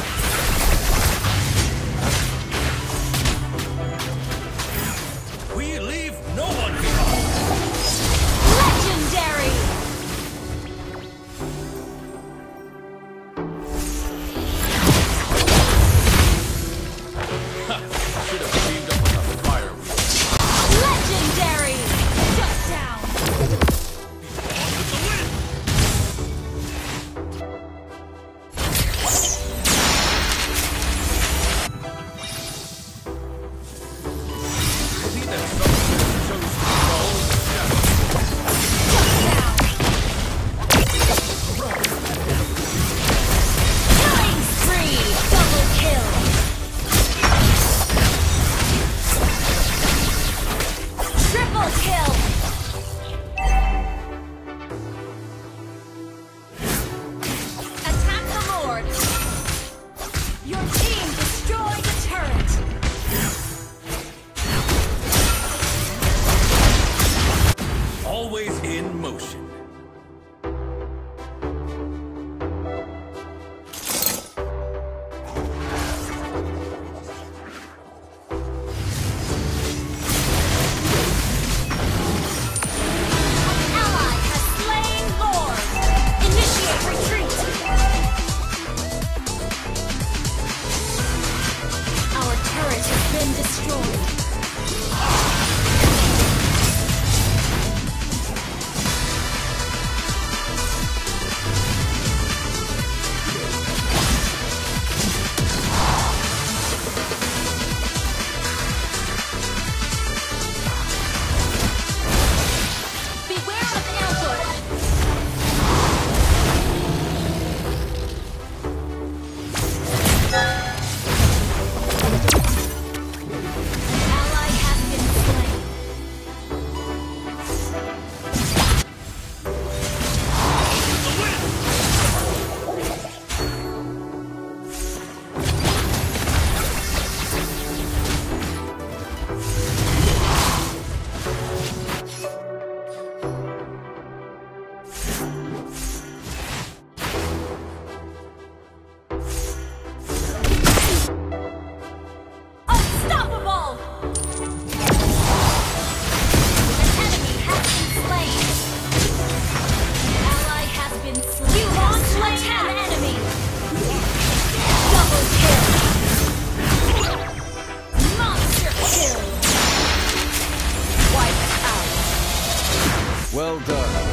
Well done.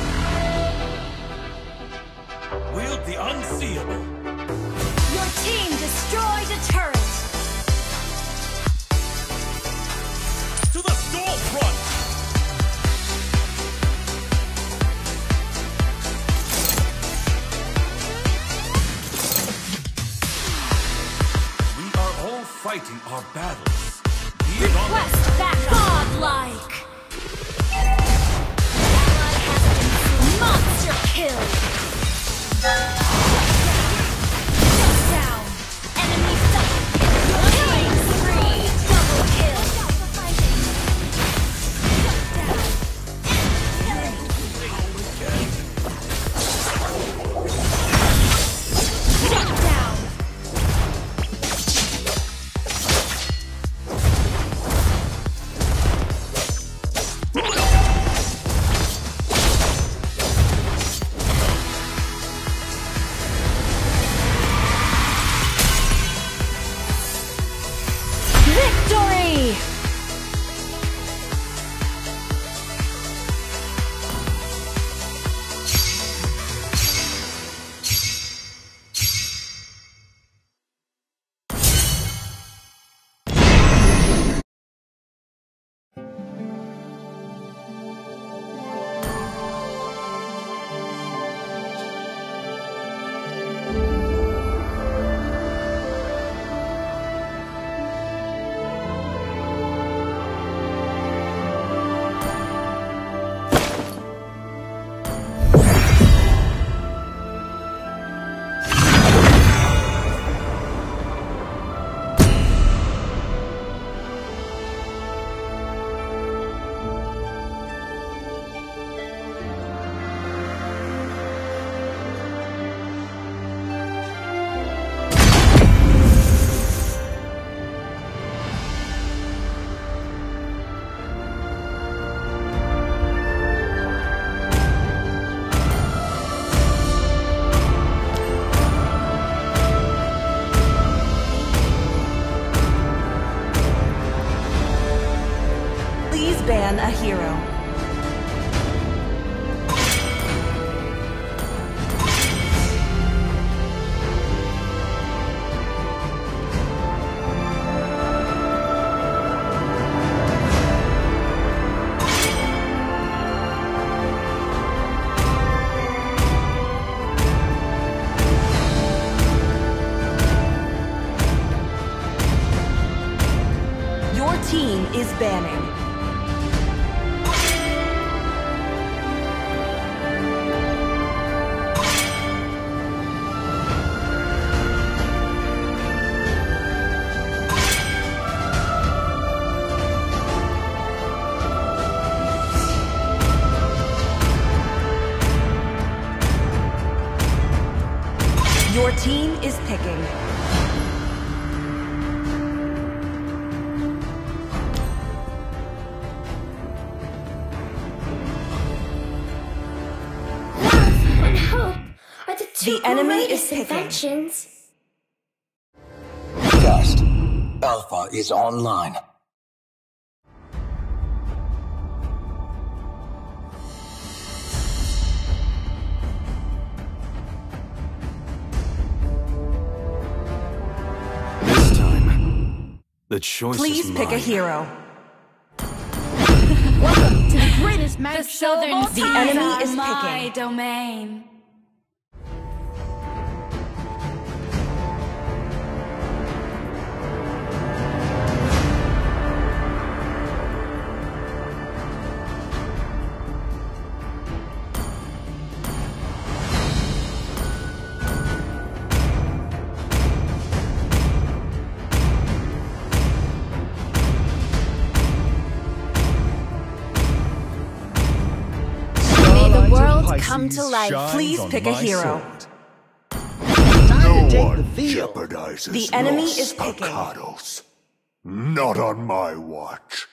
Wield the unseeable. Your team destroyed a turret. To the storm front. We are all fighting our battles. Request back godlike. Monster kill. Shut down. Enemy double kill. Killing spree. Double kill. Shut down. Victory! Ban a hero. Your team is banning. Your team is picking. Love and hope are the two enemy is greatest picking. inventions. Test. Alpha is online. This time, the choice Please is pick a mine. hero. Welcome to the greatest magic The show of all southern time. The enemy is my picking. domain. Come to life. Please pick a hero. No one jeopardizes The enemy Los is picking. Staccatos. Not on my watch.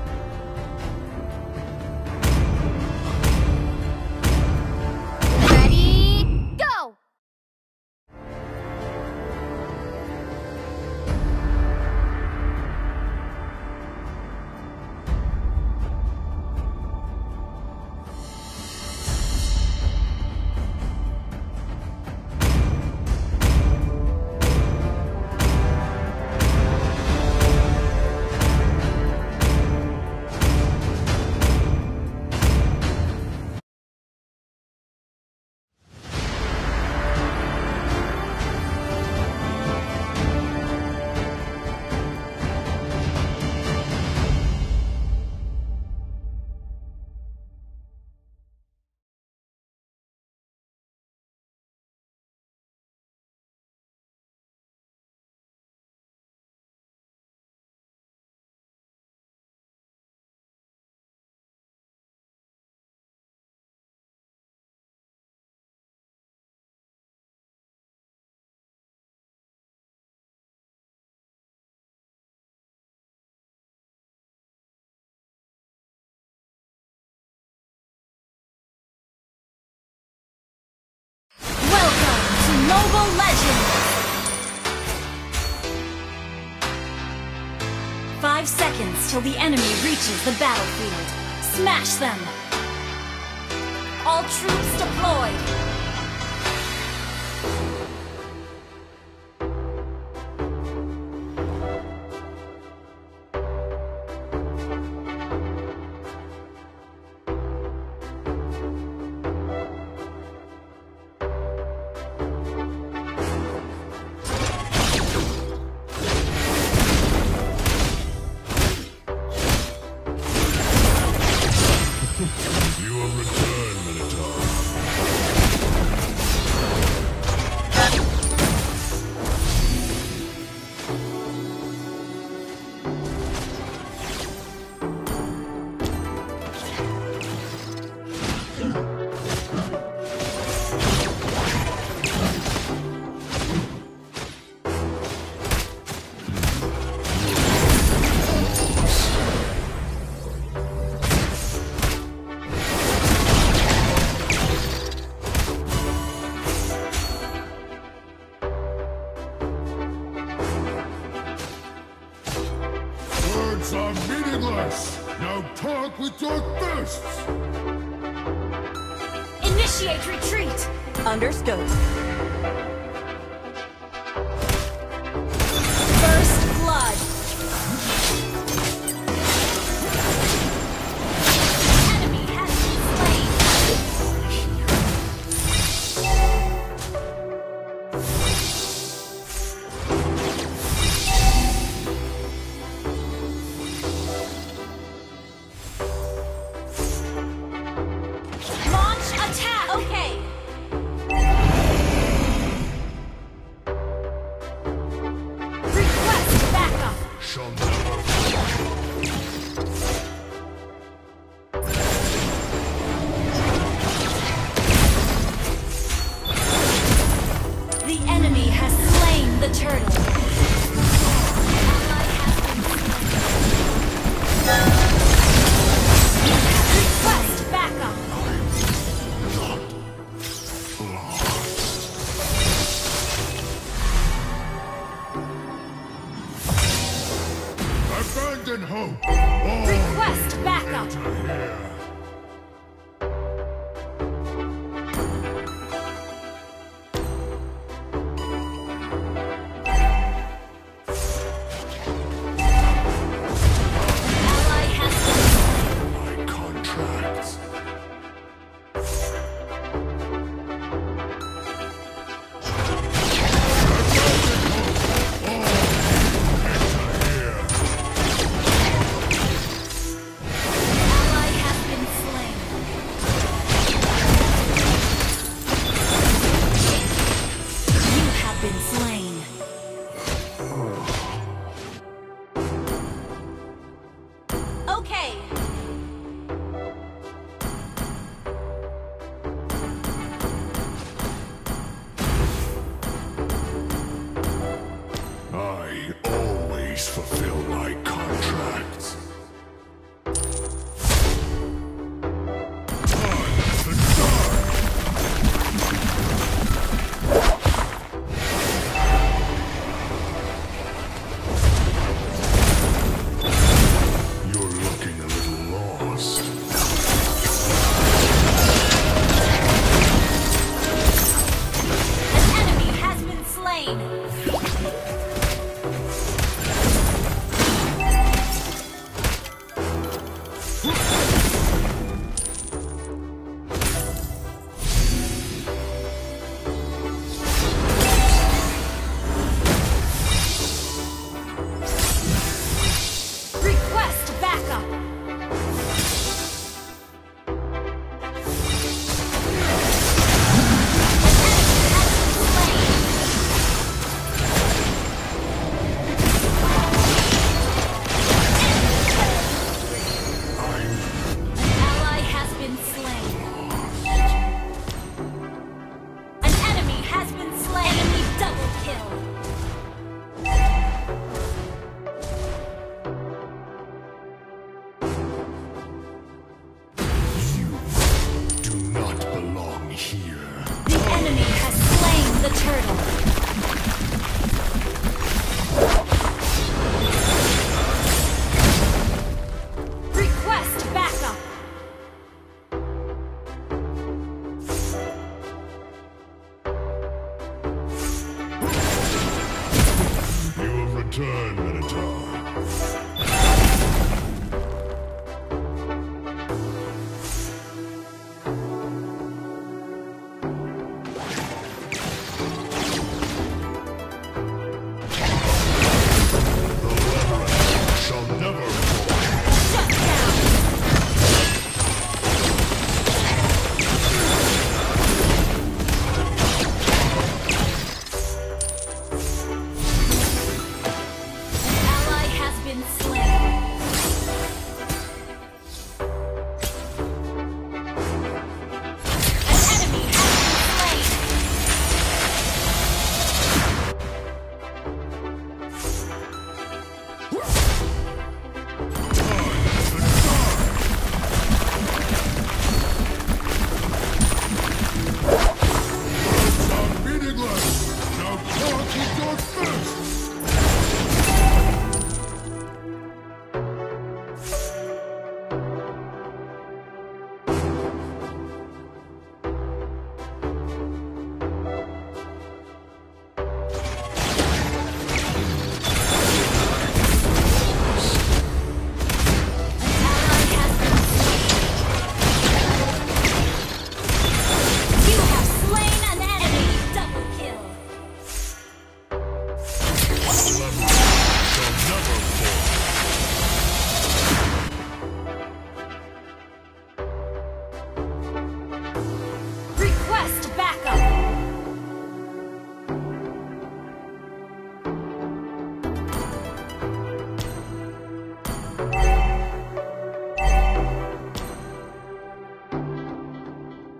Ready? Mobile Legends! 5 seconds till the enemy reaches the battlefield. Smash them! All troops deployed! Are meaningless! Now talk with your fists! Initiate retreat! Understood. First blood! Enemy has been slain!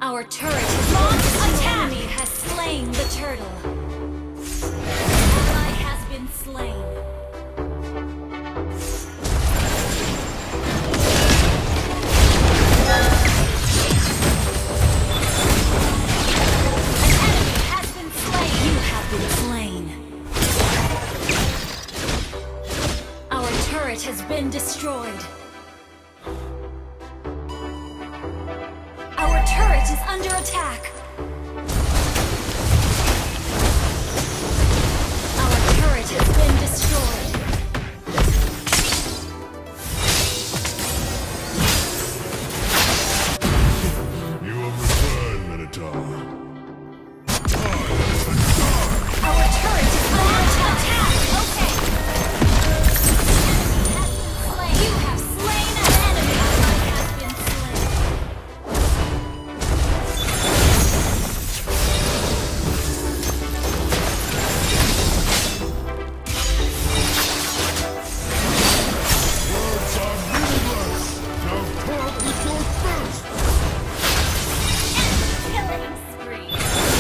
Our turret has launched. Attack! Enemy has slain the turtle. Ally has been slain. An enemy has been slain. You have been slain. Our turret has been destroyed. Our turret is under attack. Our turret has been destroyed. You have returned, Minotaur. Our turret is under attack. Okay. You have slain an enemy. Ally has been slain. Words are meaningless. Now come with your fist. Killing spree.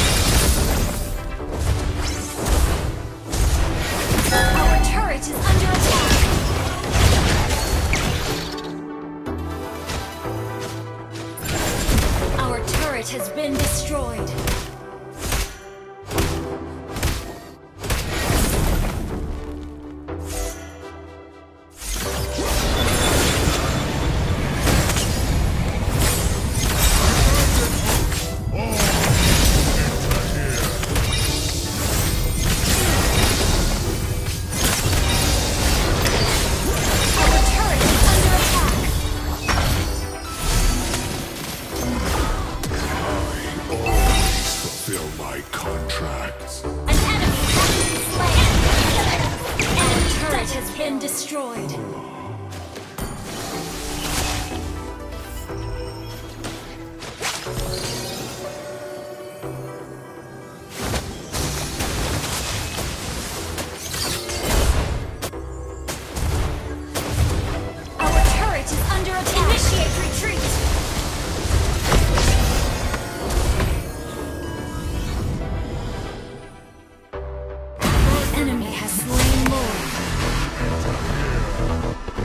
Our turret is under attack. Our turret has been destroyed. Our turret is under attack. Always fulfill my contracts. An enemy has been slain. Our turret has been destroyed. Our turret is under attack. Initiate retreat. Enemy has slain more.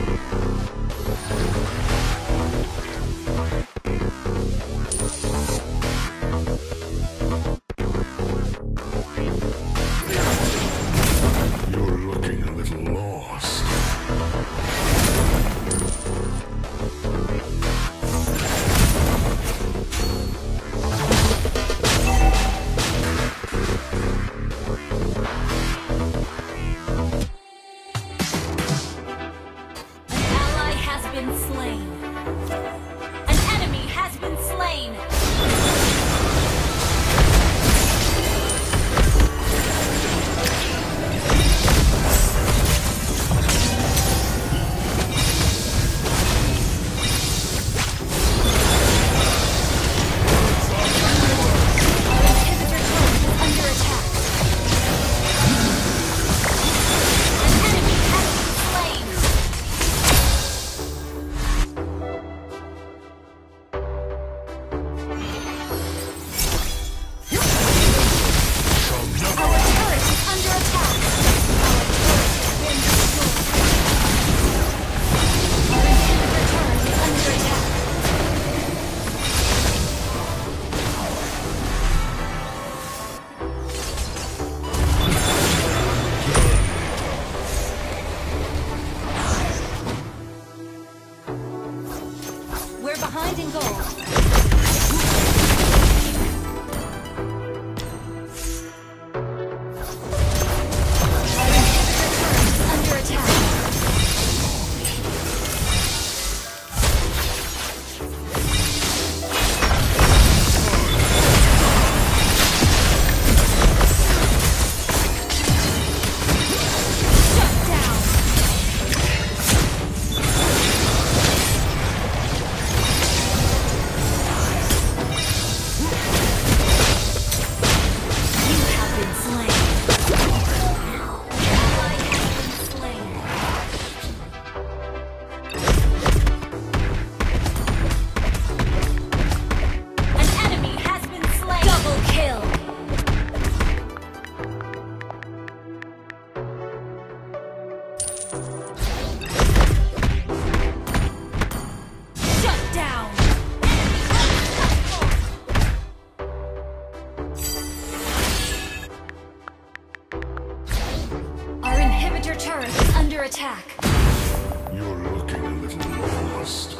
under attack. You're looking a little lost.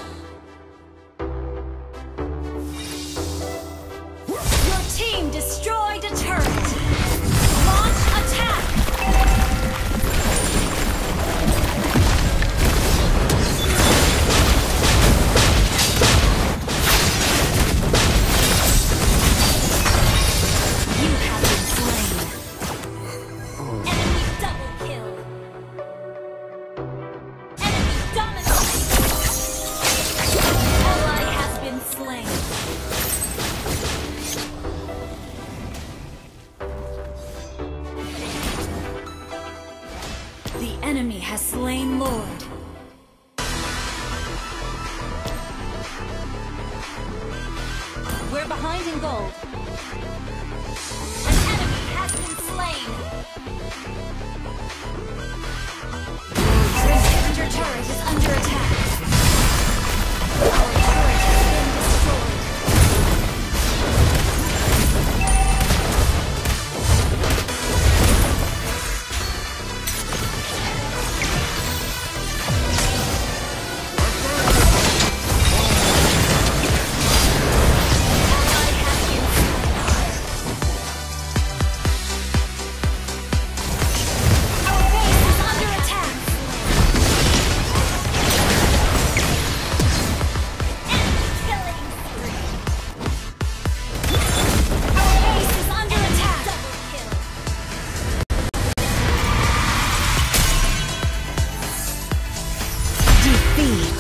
Your team destroyed a turret. Launch attack. You have been slain. Enemy double kill. Enemy dominance. Ally has been slain. The enemy has slain Lord. We're behind in gold. An enemy has been slain. Your scavenger turret is under attack. Our turret has been destroyed. Our base is under attack. Enemy killing spree. Our base is under attack. Double kill. Defeat.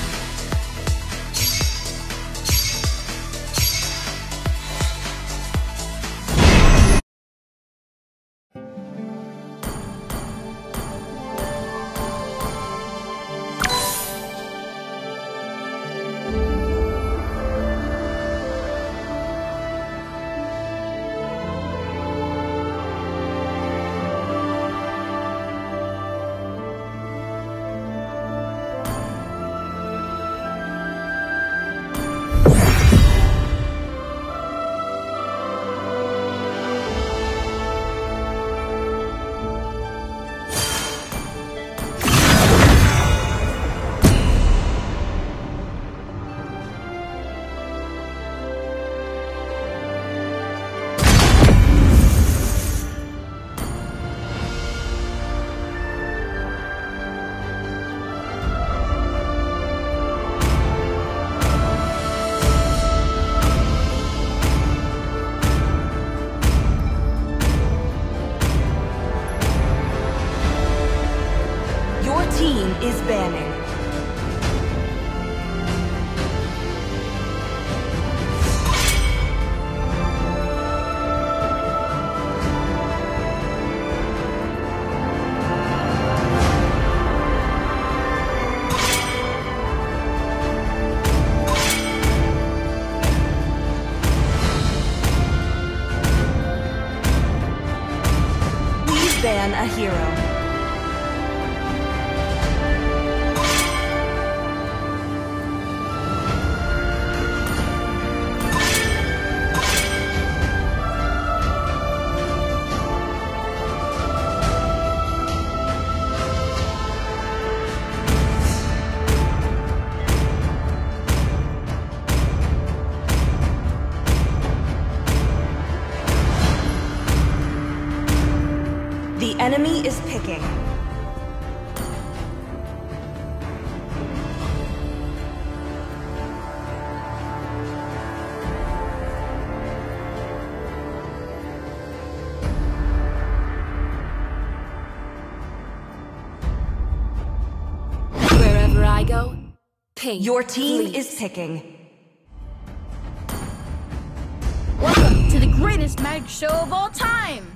Your team is banning. Please ban a hero. The enemy is picking. Wherever I go, ping. Your team please. is picking. Welcome to the greatest magic show of all time.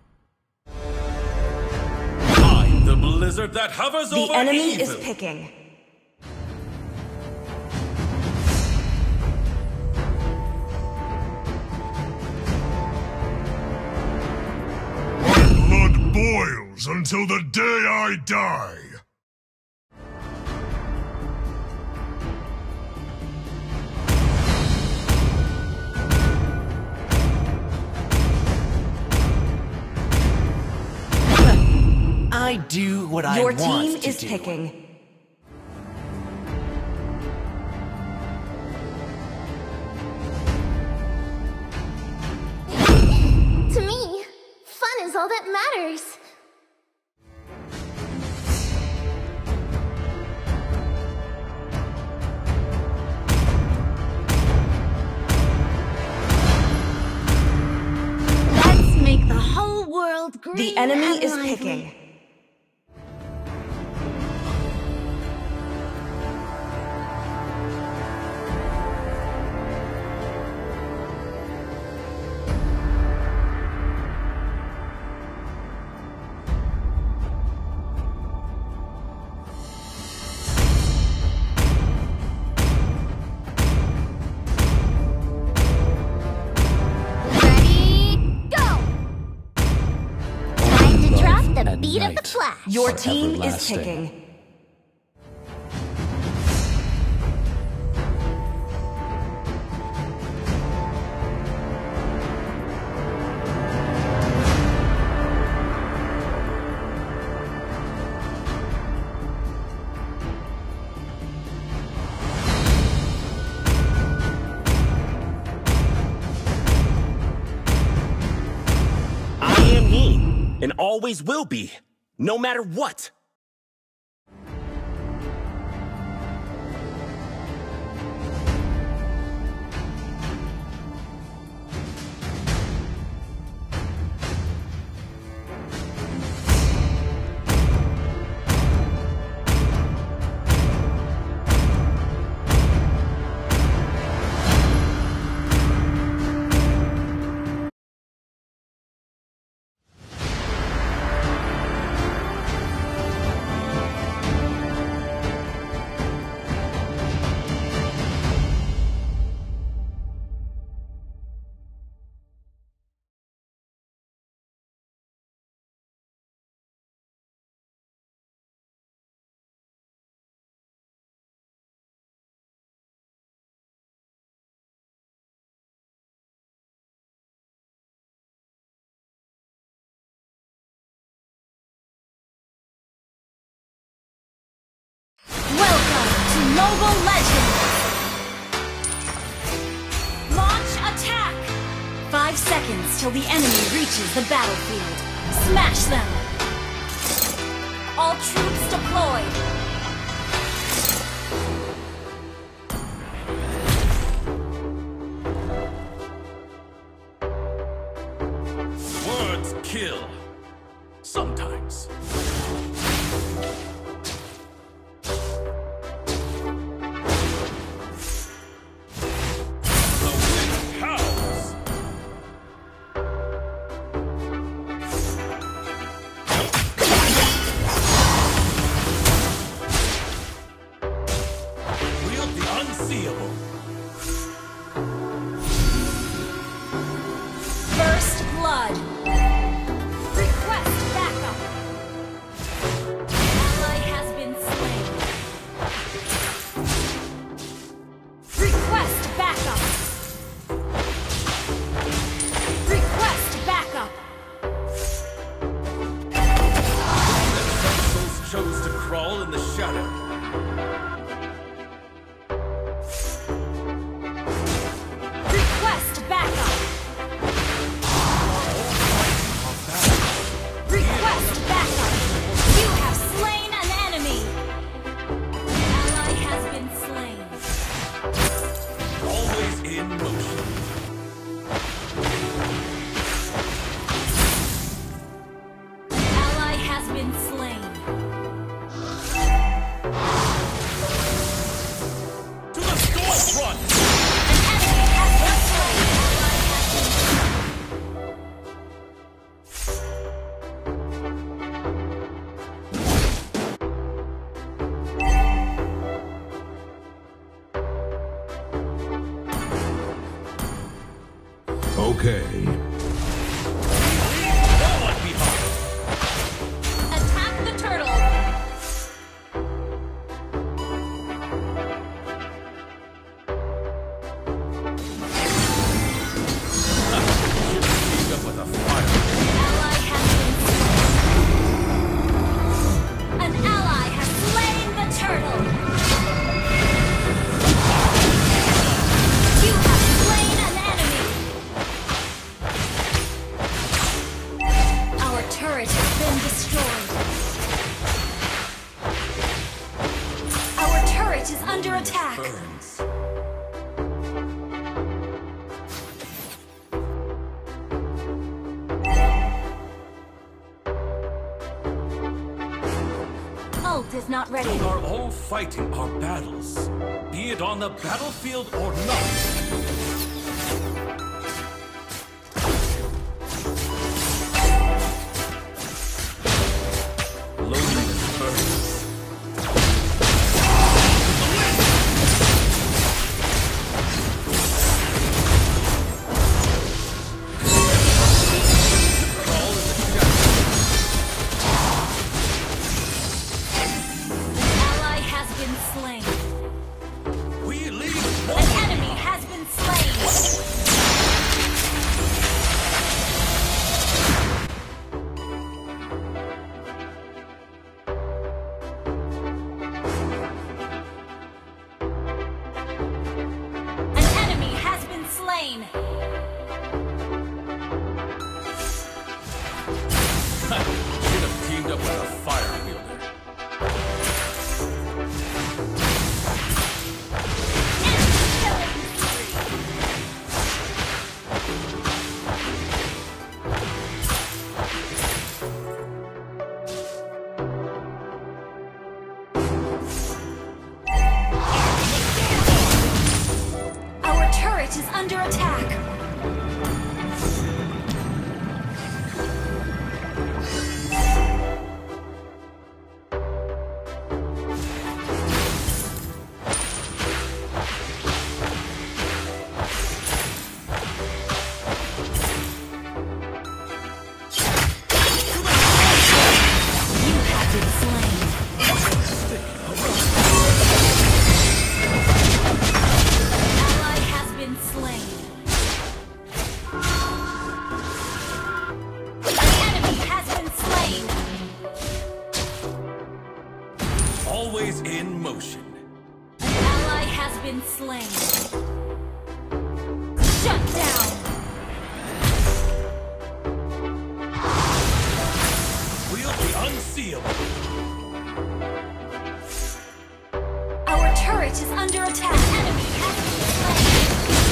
I'm the blizzard that hovers The over enemy evil. is picking. My blood boils until the day I die. I I do what I want to do. Your team is picking. To me, fun is all that matters. Let's make the whole world green. The enemy is lively. picking. Beat of the Flash. Your team is picking. I am he, and always will be, no matter what. Welcome to Mobile Legends! Launch attack! 5 seconds till the enemy reaches the battlefield. Smash them! All troops deployed! Words kill. Sometimes. First blood. Request backup. Ally has been slain. Request backup. Request backup. Souls chose to crawl in the shadow. Request backup. Request backup. You have slain an enemy. Ally has been slain. Always in motion. Ally has been slain. To the storm front! An enemy has been slain. Ally has been Okay. attack the turtle. Up with a fire. Ally has been slain. is not ready. We are all fighting our battles, be it on the battlefield or not. Loneliness burns. Is under attack. Always in motion. An ally has been slain. Shut down. Wield the unseeable. Our turret is under attack. Enemy has been slain.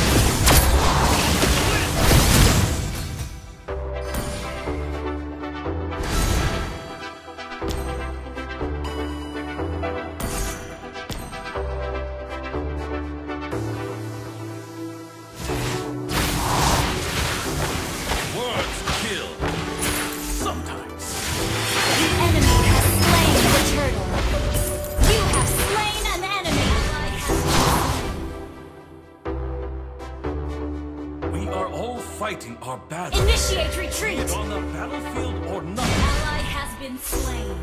Fighting our battle. Initiate retreat! Be it on the battlefield or not. Ally has been slain.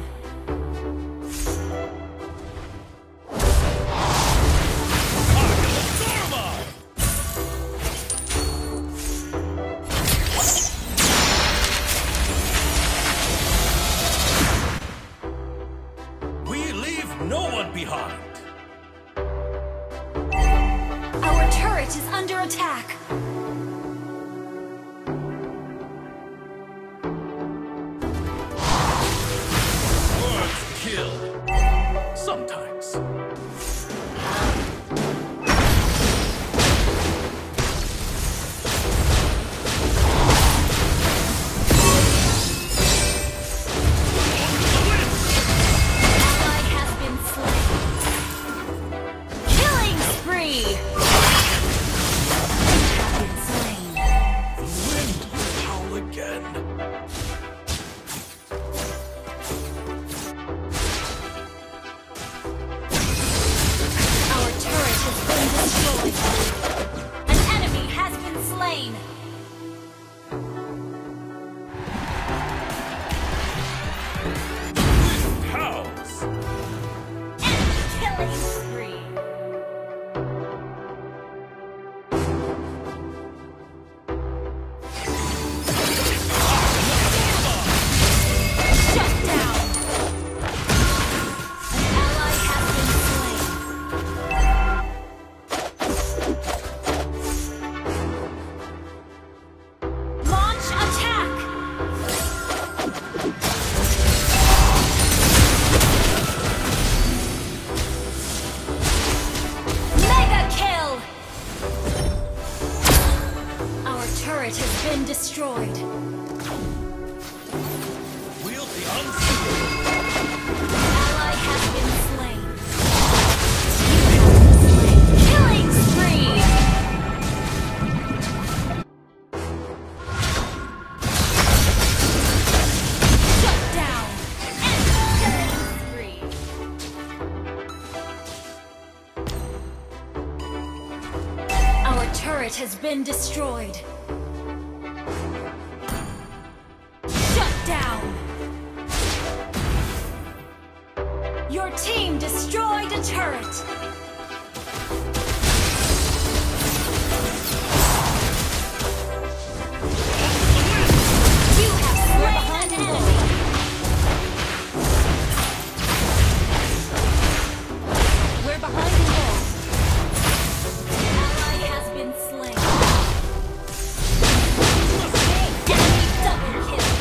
We leave no one behind. Our turret is under attack. Sometimes. Ally has been slain. Killing spree! Been slain. The wind will howl again. An enemy has been slain. Howls. Enemy killing spree. Shut down. An ally has been slain. Launch attack! Mega kill! Our turret has been destroyed. Wield the unseen. Ally has been been destroyed. Shut down. Your team destroyed a turret. You have slain an enemy. We're behind the wall. An ally has been slain. Enemy double kill.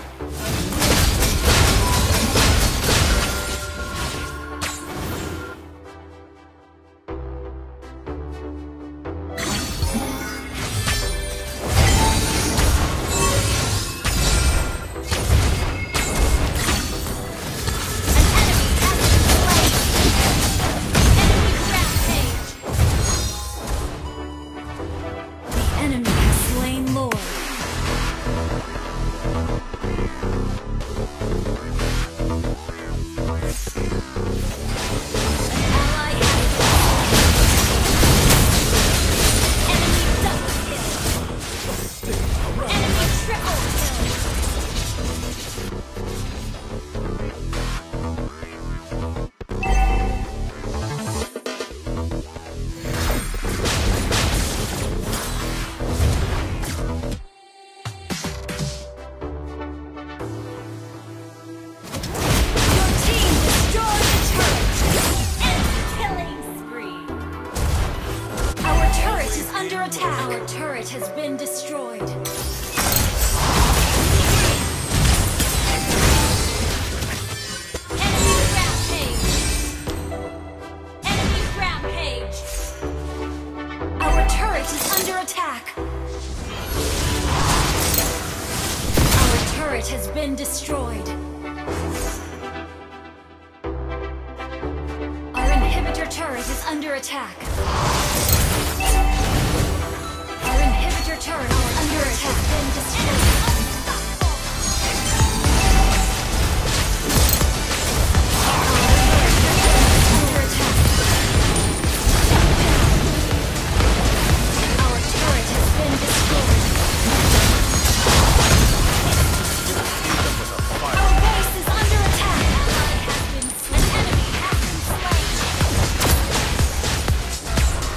Our turret has been destroyed. Enemy rampage! Enemy rampage! Our turret is under attack. Our turret has been destroyed. Our inhibitor turret is under attack. Our inhibitor turret is under attack. Been destroyed. Under attack. Our turret has been destroyed. Our base is under attack. An enemy has been slain.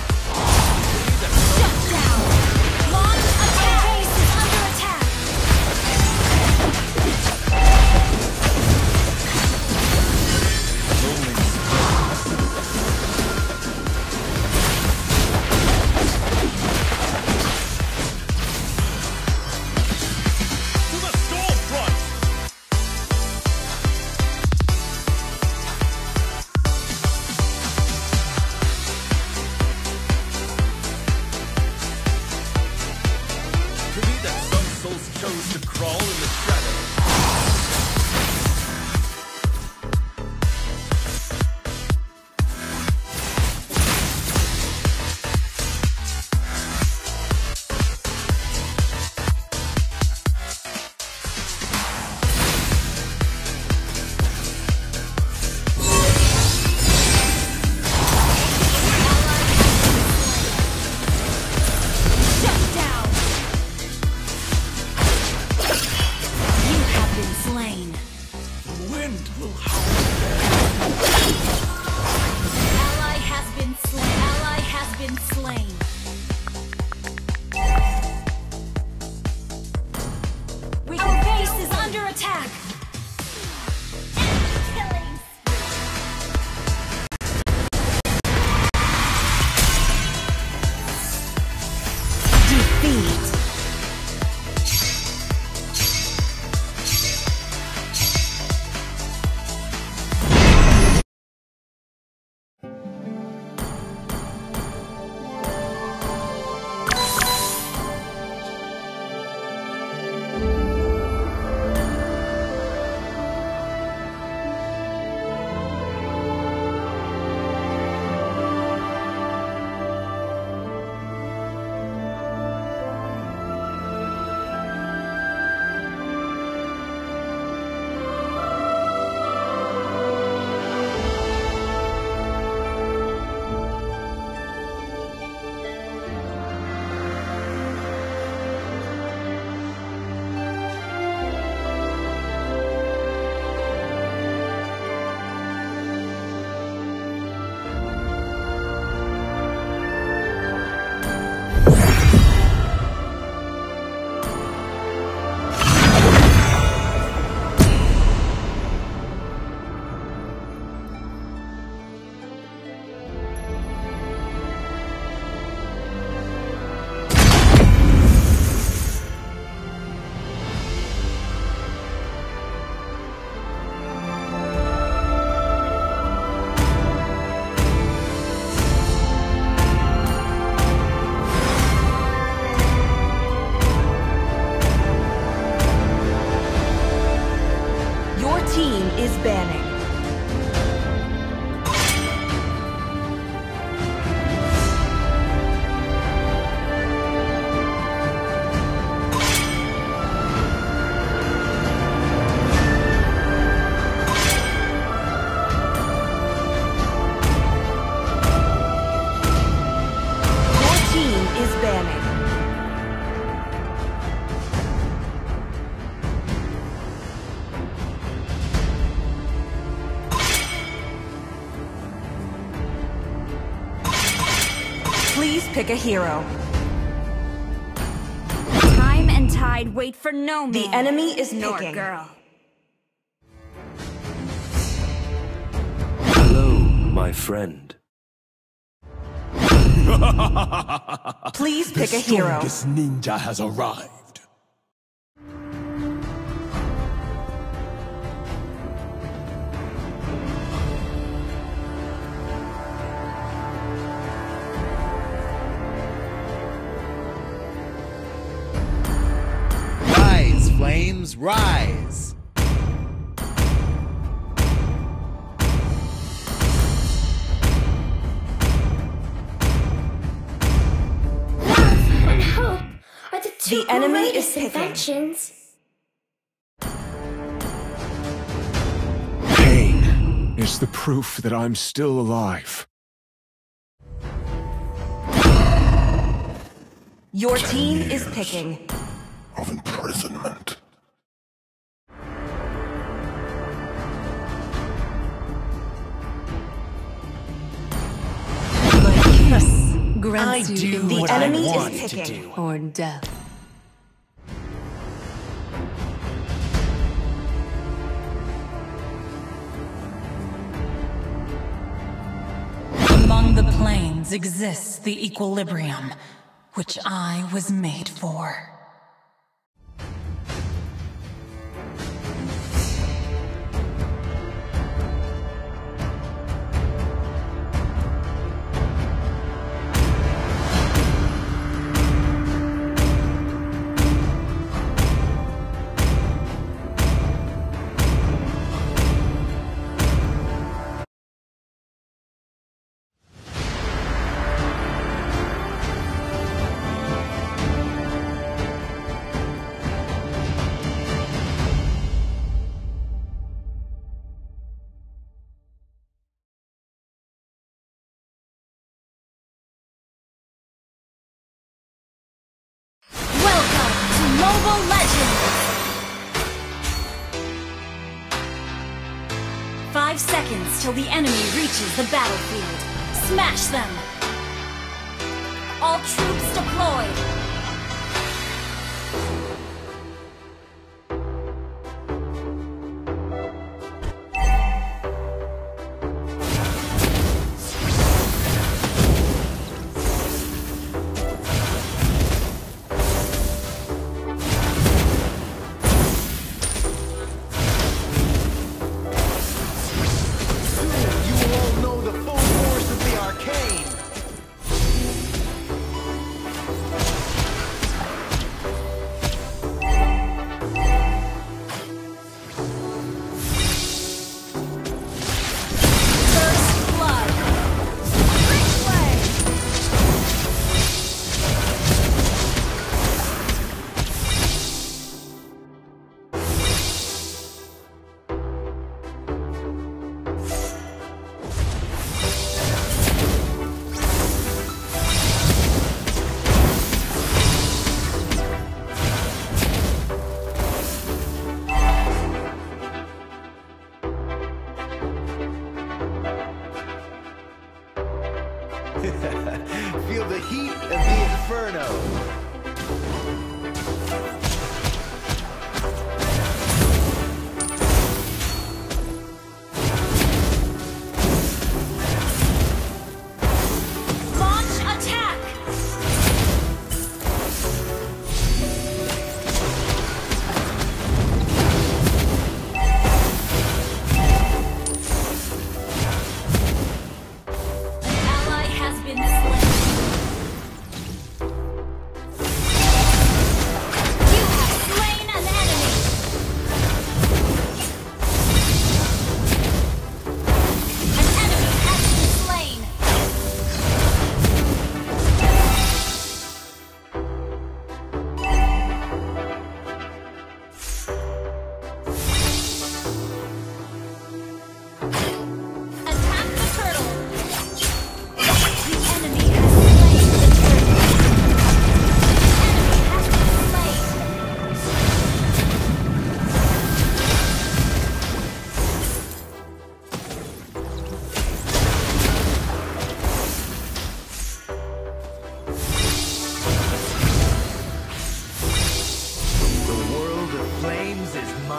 banning. Please pick a hero. Time and tide wait for no man. The enemy is nor picking. Girl. Hello, my friend. Please pick a hero. The strongest ninja has arrived. Rise, flames, rise! And hope are the two The enemy greatest is picking. inventions. Pain is the proof that I'm still alive. Your team is picking. Of imprisonment. My kiss grants you The immortality enemy is picking. or death. Among the planes exists the equilibrium, which I was made for. Mobile Legends! 5 seconds till the enemy reaches the battlefield. Smash them! All troops deployed!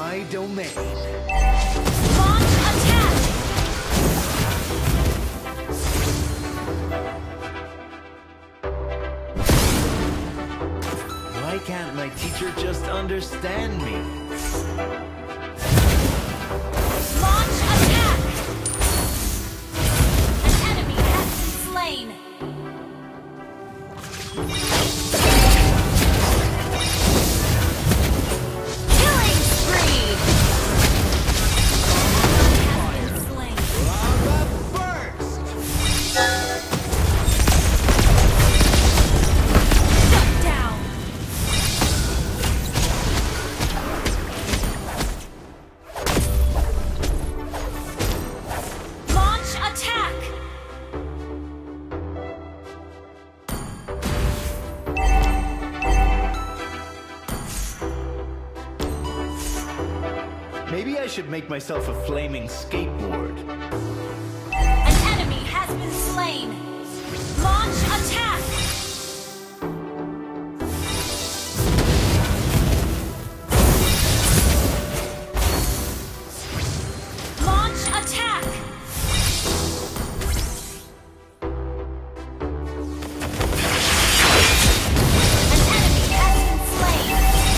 my domain. Launch attack! Why can't my teacher just understand me? Launch attack! An enemy has been slain. Killing spree! Has been slain. Lava burst! Shut down! Launch attack! Maybe I should make myself a flaming skateboard. An enemy has been slain. Launch attack! Launch attack! An enemy has been slain.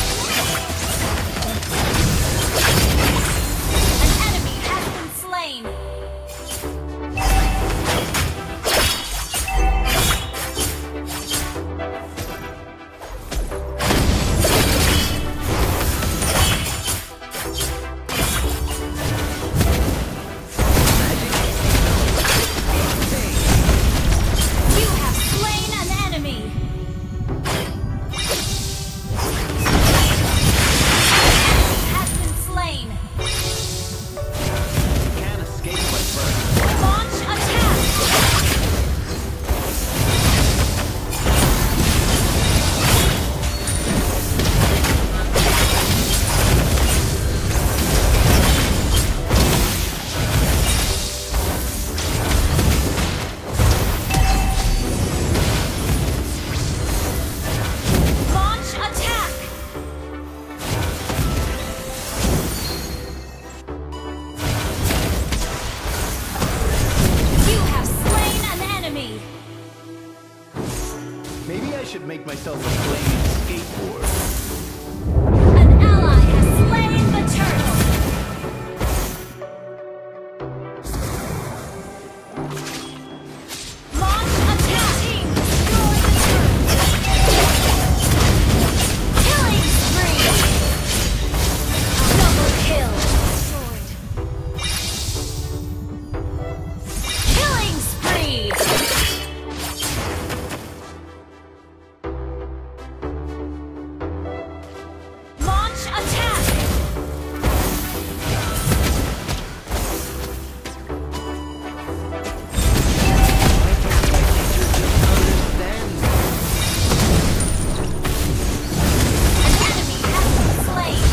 An enemy has been slain. You have slain an enemy. Has been slain. Can't escape my burn. Launch attack. Launch attack. You have slain an enemy. Maybe I should make myself a flaming skateboard. An ally has slain the turtle. Launch attack. Team, destroy the turtle. Killing spree. Double kill. Killing spree. Launch attack. An enemy has been slain.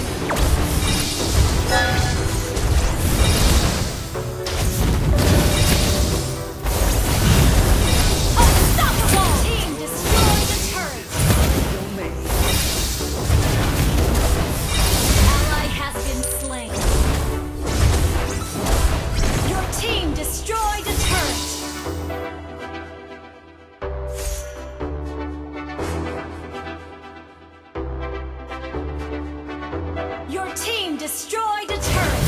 Unstoppable! Team, destroy the turret. Ally has been slain. Your team destroyed a turret. Your team destroyed a turret.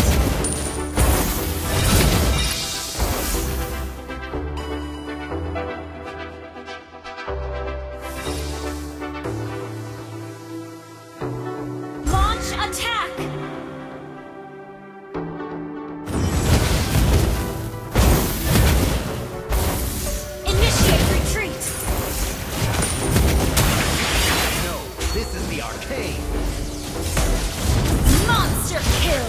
Launch attack. Initiate retreat. No, this is the arcade. Monster kill.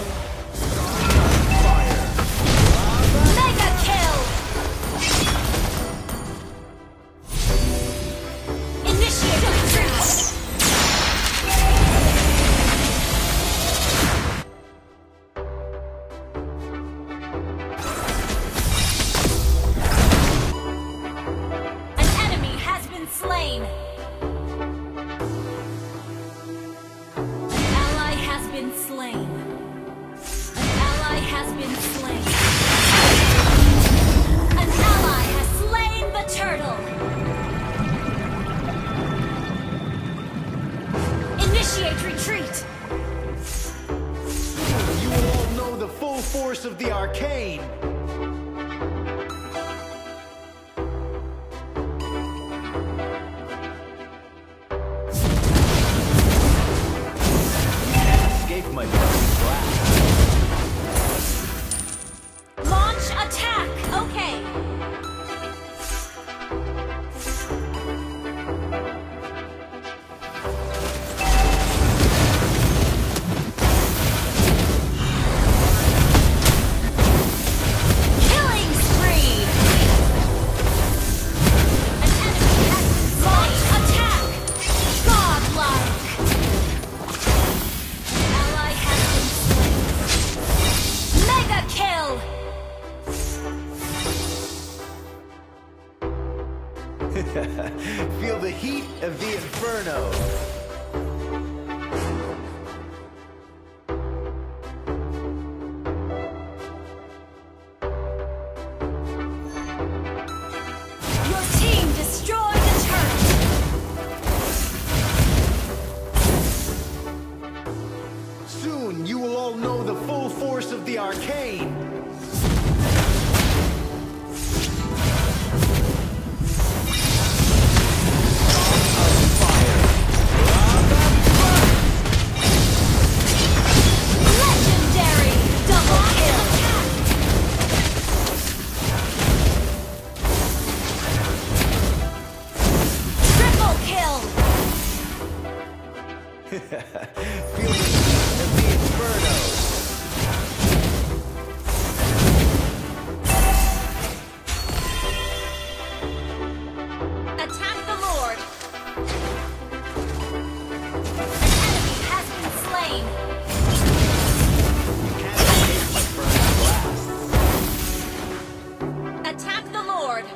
Fire. Mega kill. Initiate retreat. An enemy has been slain. An ally has been slain. slain. An ally has been slain. An ally has slain the turtle. Initiate retreat. You will all know the full force of the arcane. Escape my blast. Launch attack. Okay. Killing spree. An enemy has been slain. Attack. Godlike. Ally has been slain. Mega kill. Feel the heat of the inferno. Your team destroyed the turret. Soon you will all know the full force of the arcane. Legendary double kill. Triple kill. Feel the heat of the inferno. Attack the Lord. An enemy has been slain. You can't escape my burning blast. Attack the Lord.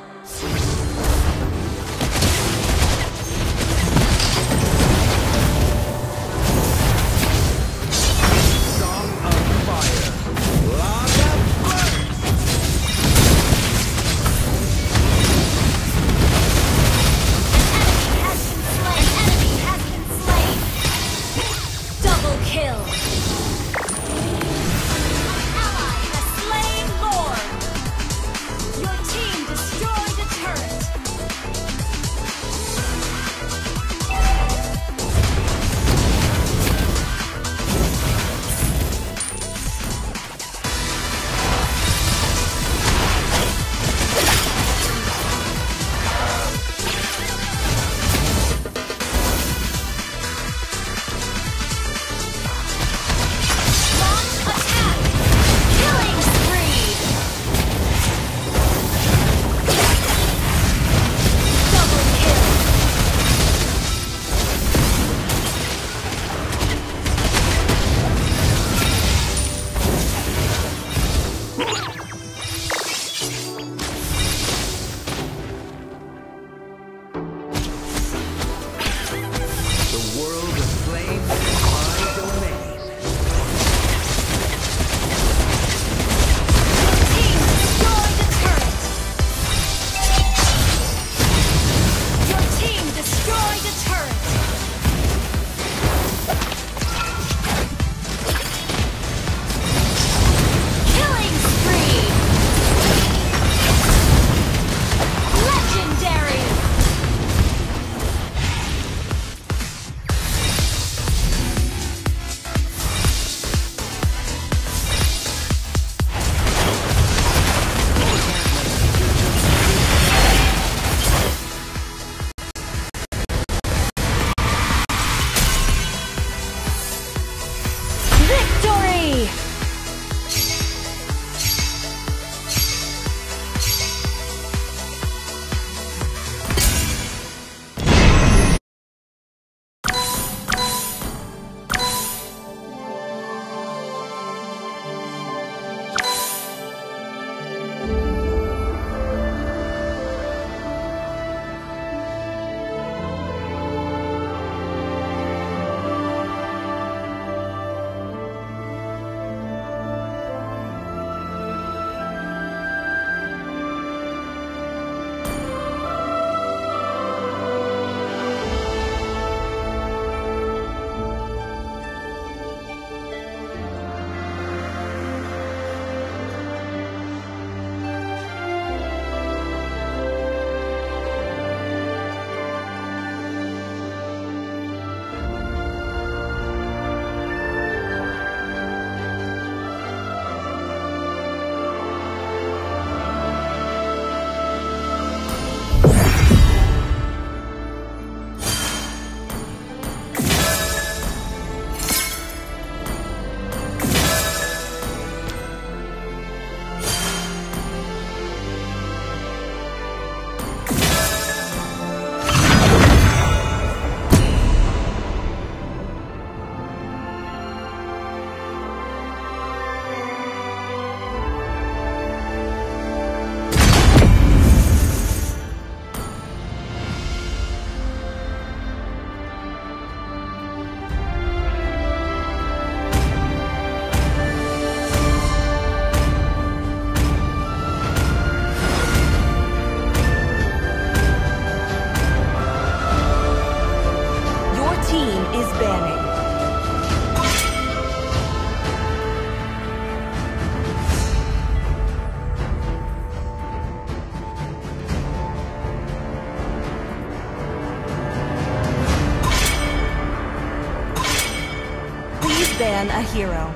Please ban a hero.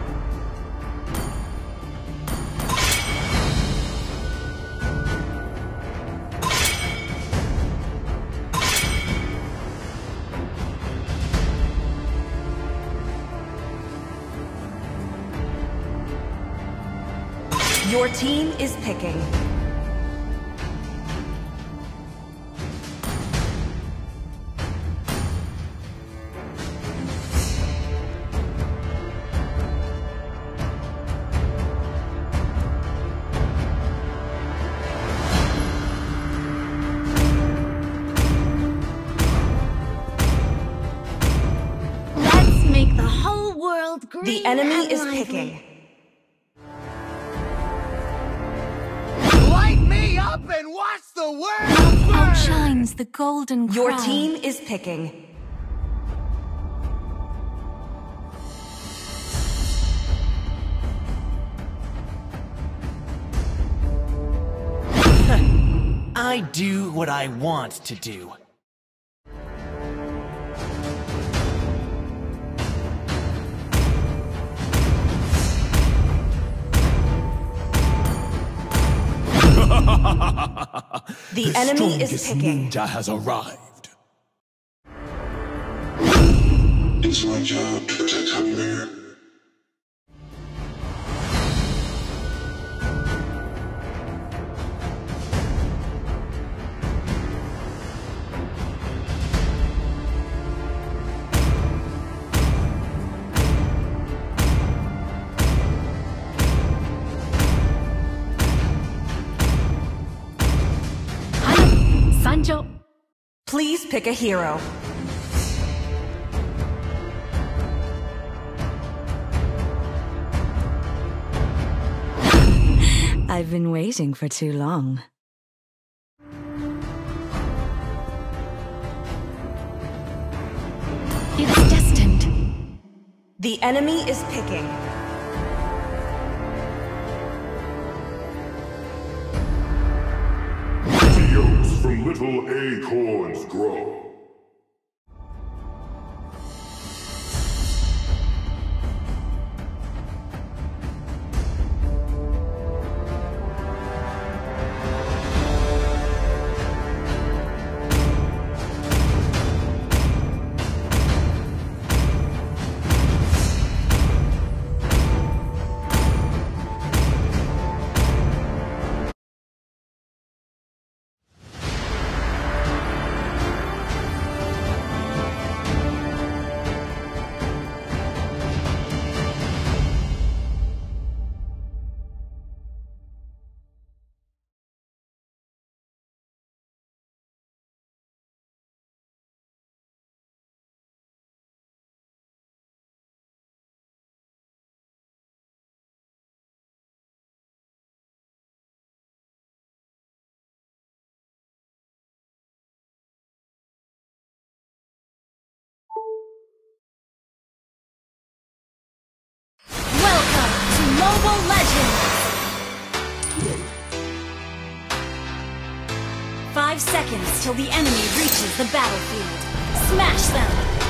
Your team is picking. Let's make the whole world green. The enemy is picking. Up and watch the world burn! Outshines the golden crown. Your team is picking. I do what I want to do. The enemy is picking. Ninja has arrived. It's my job to protect Javier. Sanjo. Please pick a hero. I've been waiting for too long. It's destined. The enemy is picking. Mighty oaks from little acorns grow. Mobile Legends! 5 seconds till the enemy reaches the battlefield. Smash them!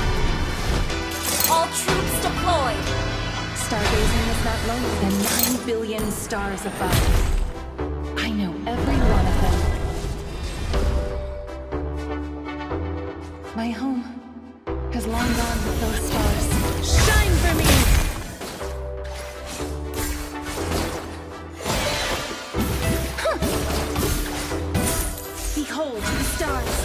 All troops deployed! Stargazing is not lower than 9 billion stars above. I know every one of them. My home has long gone with those stars. Shine for me! Behold the stars!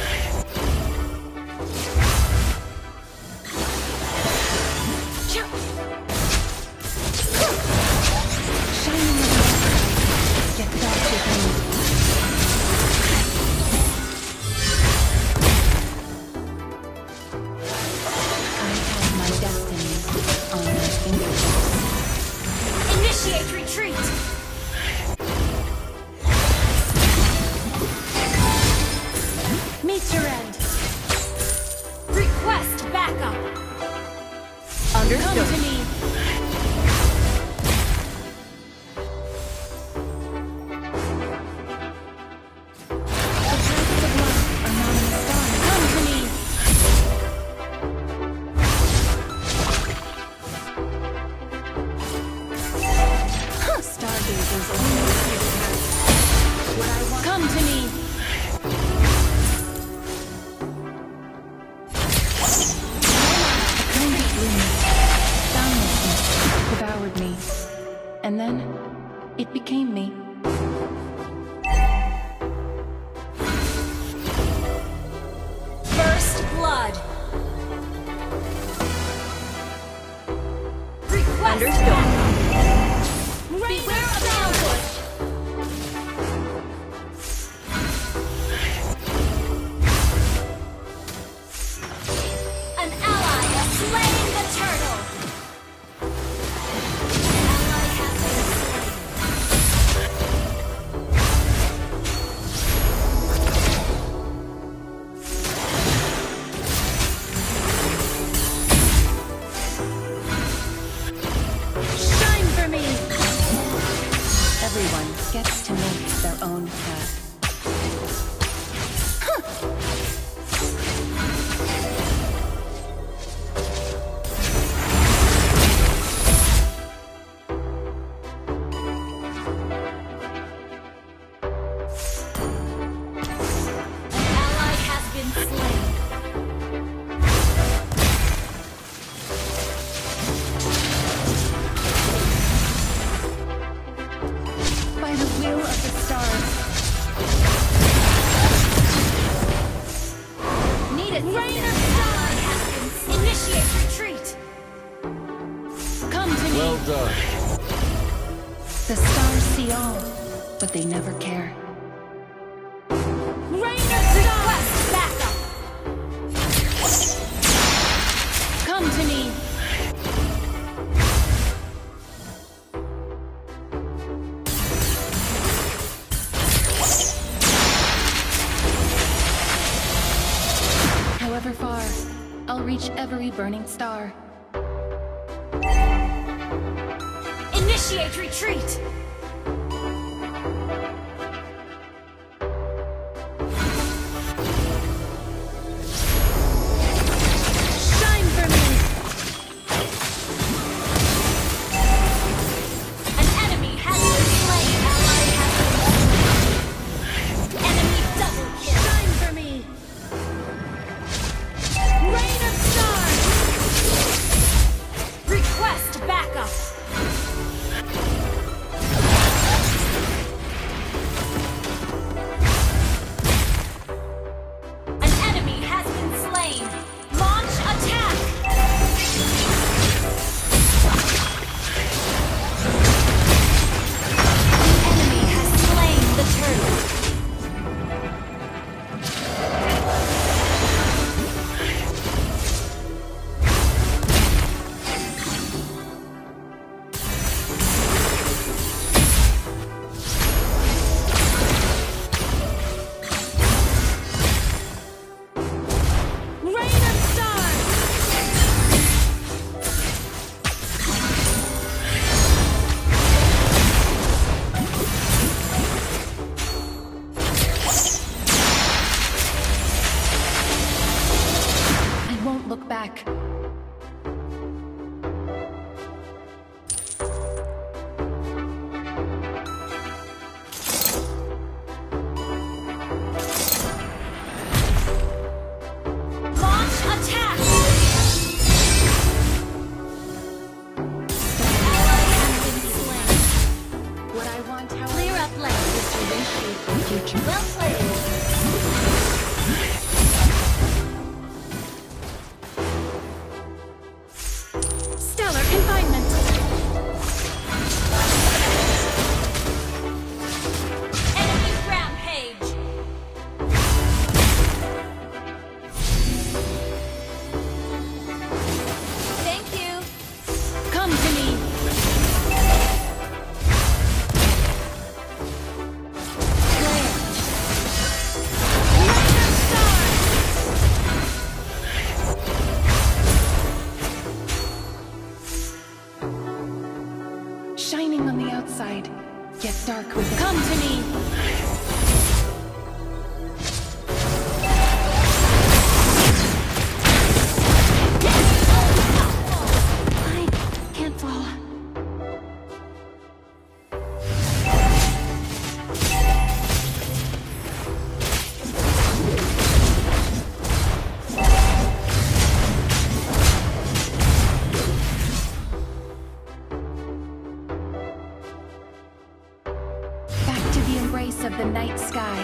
Shining in the sky. Get back with me. I have my destiny on my fingertips. Initiate retreat! Meet your end. Request backup. Understood. Come to me. The paths of life are not in the stars. Come to me. And then, it became me. First blood. Understood. Beware of the ambush. An ally has slain the turtle. An ally has been Everyone gets to make their own path. An ally has been slain. By the will of the stars. Need a rain of ally has been slain. Initiate retreat. Come to me. Well done. The stars see all, but they never care. Rain of request backup. Come to me. However far, I'll reach every burning star. Initiate retreat. Shine for me! An enemy has been slain. Ally has been slain. Enemy double kill. Shine for me! Rain of stars. Request backup. An enemy has been slain. Launch attack. The enemy has slain the turtle. Rain of stars. I won't look back. Launch attack. Ally has been slain. What I want, how Clear up lane. to reshape the future. Well played. Stellar confinement. Enemy rampage. Thank you. Come to me. Shining on the outside, yet dark within. Come to me. I can't fall. of the night sky.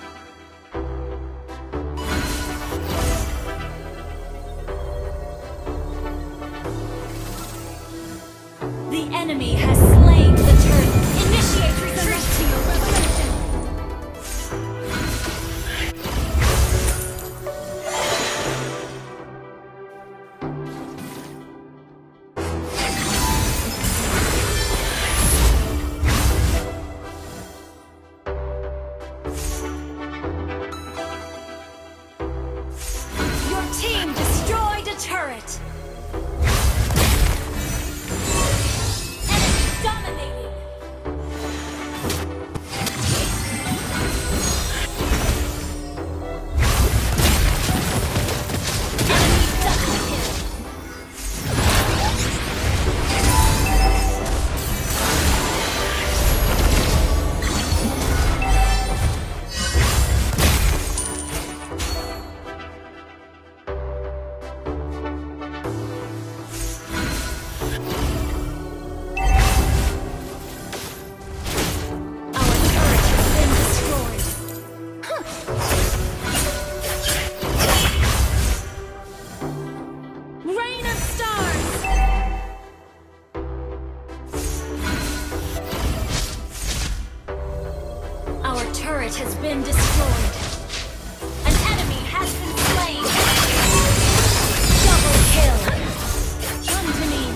The enemy has slain the turtle. Initiate retreat. Your team destroyed a turret. Enemy dominating. Enemy double kill. Our turret has been destroyed. Rain of stars! Our turret has been destroyed. An enemy has been slain. Double kill. Come to me.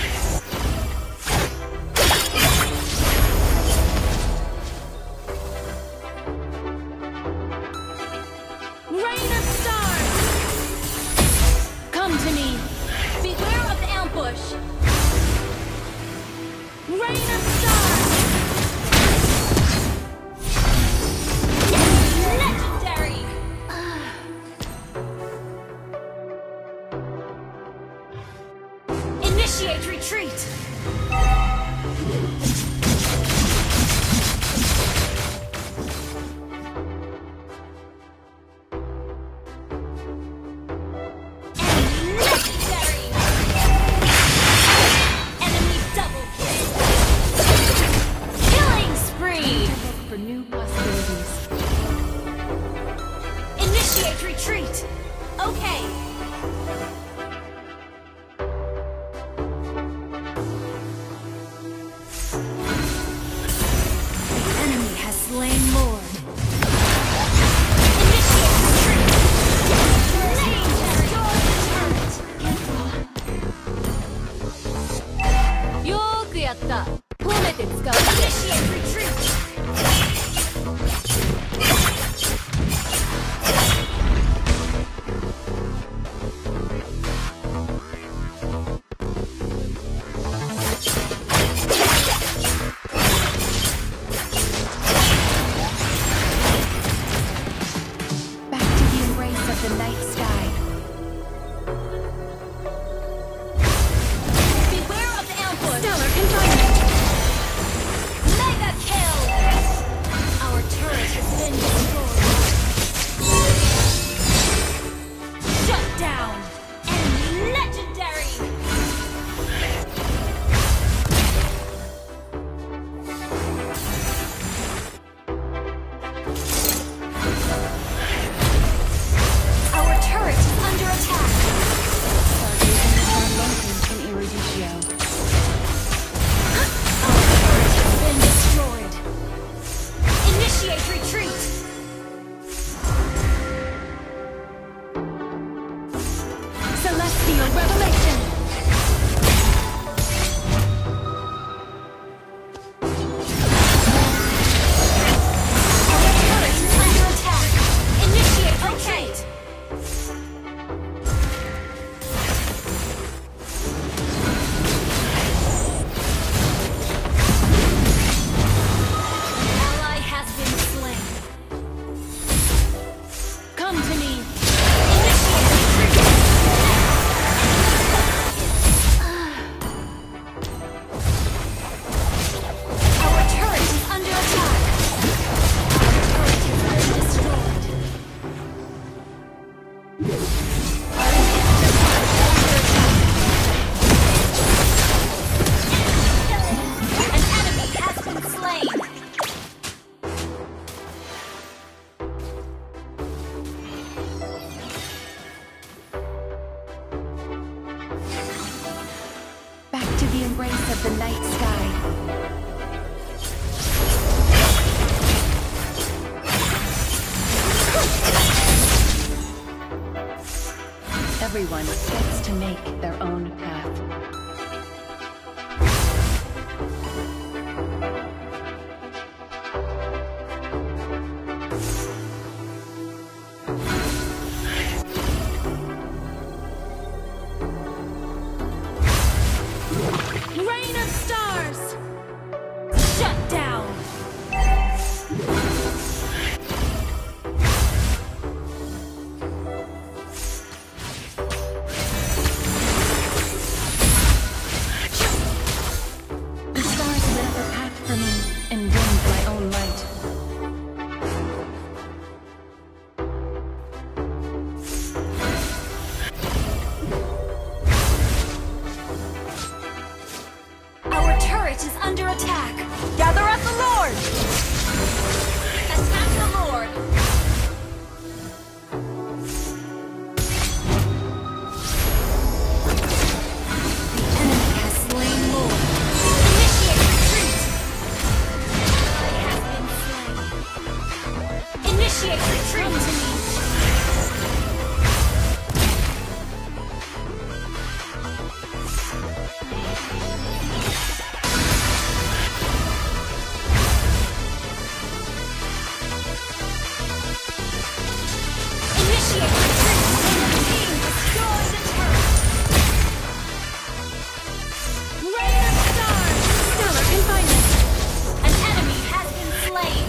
Rain of stars! Come to me. Beware of the ambush. Rain of stars! Legendary! Initiate retreat! Legendary! Enemy double kill! Killing spree! Look for new possibilities. Initiate retreat! Okay! The enemy has slain Lord. Initiate retreat! Legendary! Yoーくやった。褒めて使う。Initiate retreat! Back to the embrace of the night sky. Beware of the ambush! Stellar confinement. Mega kill! to the embrace of the night sky. Everyone gets to make their own path. Rain of stars! Shut down! The stars lit up a path for me and dimmed my own light. Our turret is under attack! Gather up the Lord! Attack the Lord! The enemy has slain Lord. Initiate retreat! Ally has been slain. Initiate retreat to me! Initiate retreat! King, destroy the turret! Rain of stars! Stellar confinement! An enemy has been slain!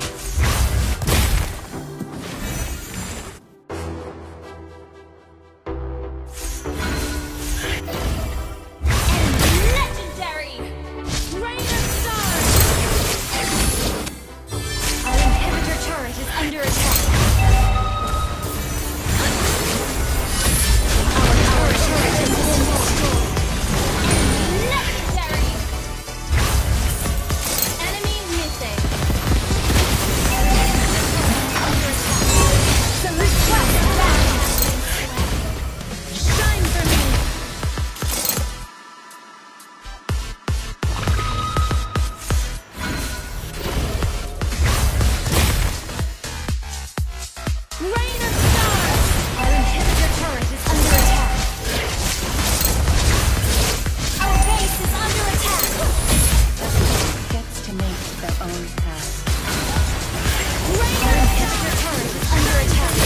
Enemy legendary! Rain of stars! Our inhibitor turret is under attack. Legendary! Enemy missing. Under attack. The request back. Shine for me. Rain of stars! Our inhibitor turret is under attack. Our base is under attack! Everyone gets to make their own path. Rain of inhibitor turret is under attack!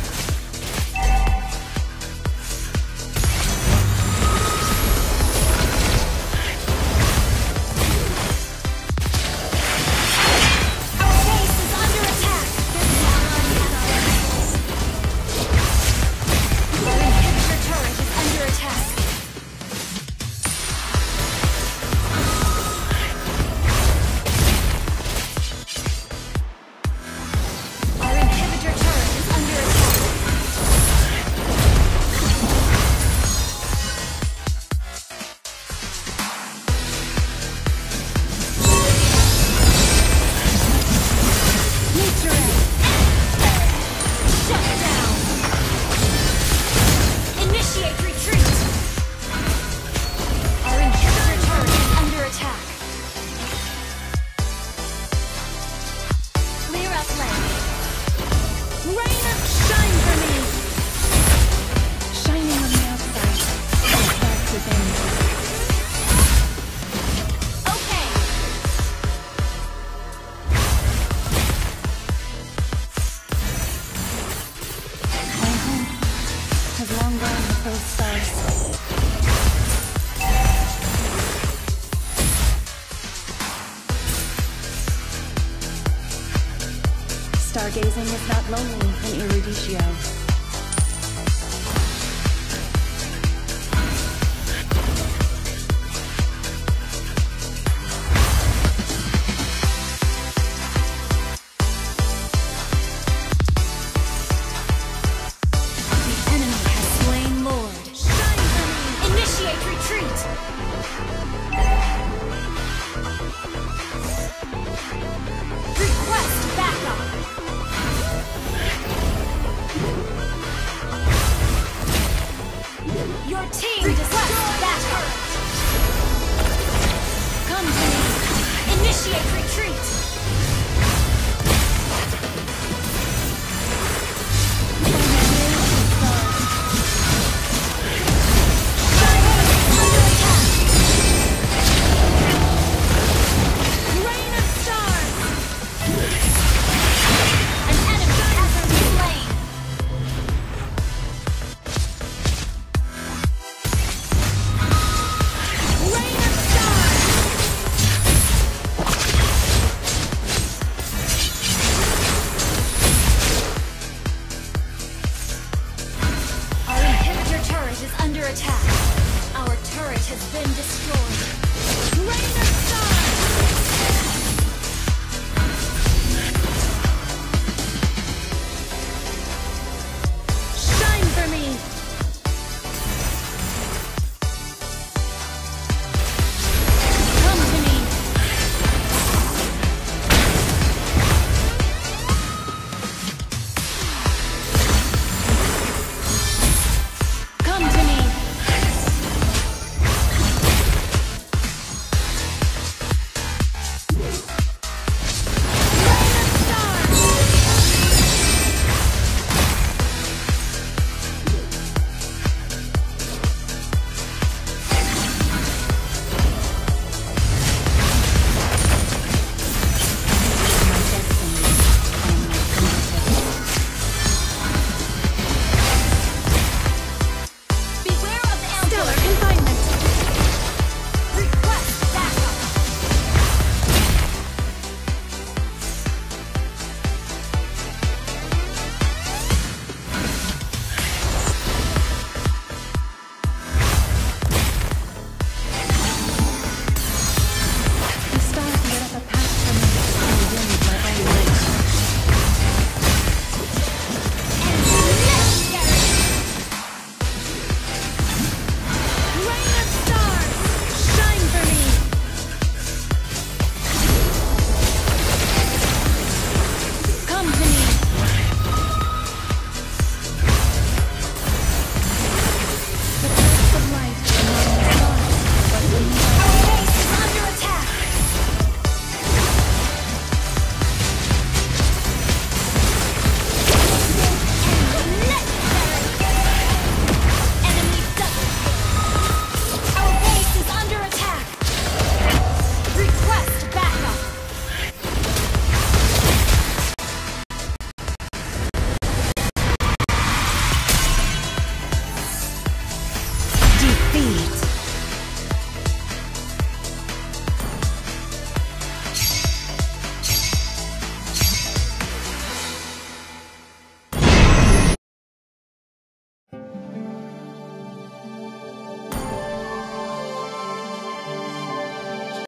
Our base is under attack! Our inhibitor turret is under attack! Our inhibitor turret is under attack. Nature shut down. Initiate retreat. Our inhibitor turret is under attack. Clear up land. Rain of shine for me! Shining on the outside, dark within. Okay! My home has long gone with those stars. Stargazing is not lonely in Eruditio. The enemy has slain Lord. Shine for me! Initiate retreat! Request backup! been destroyed.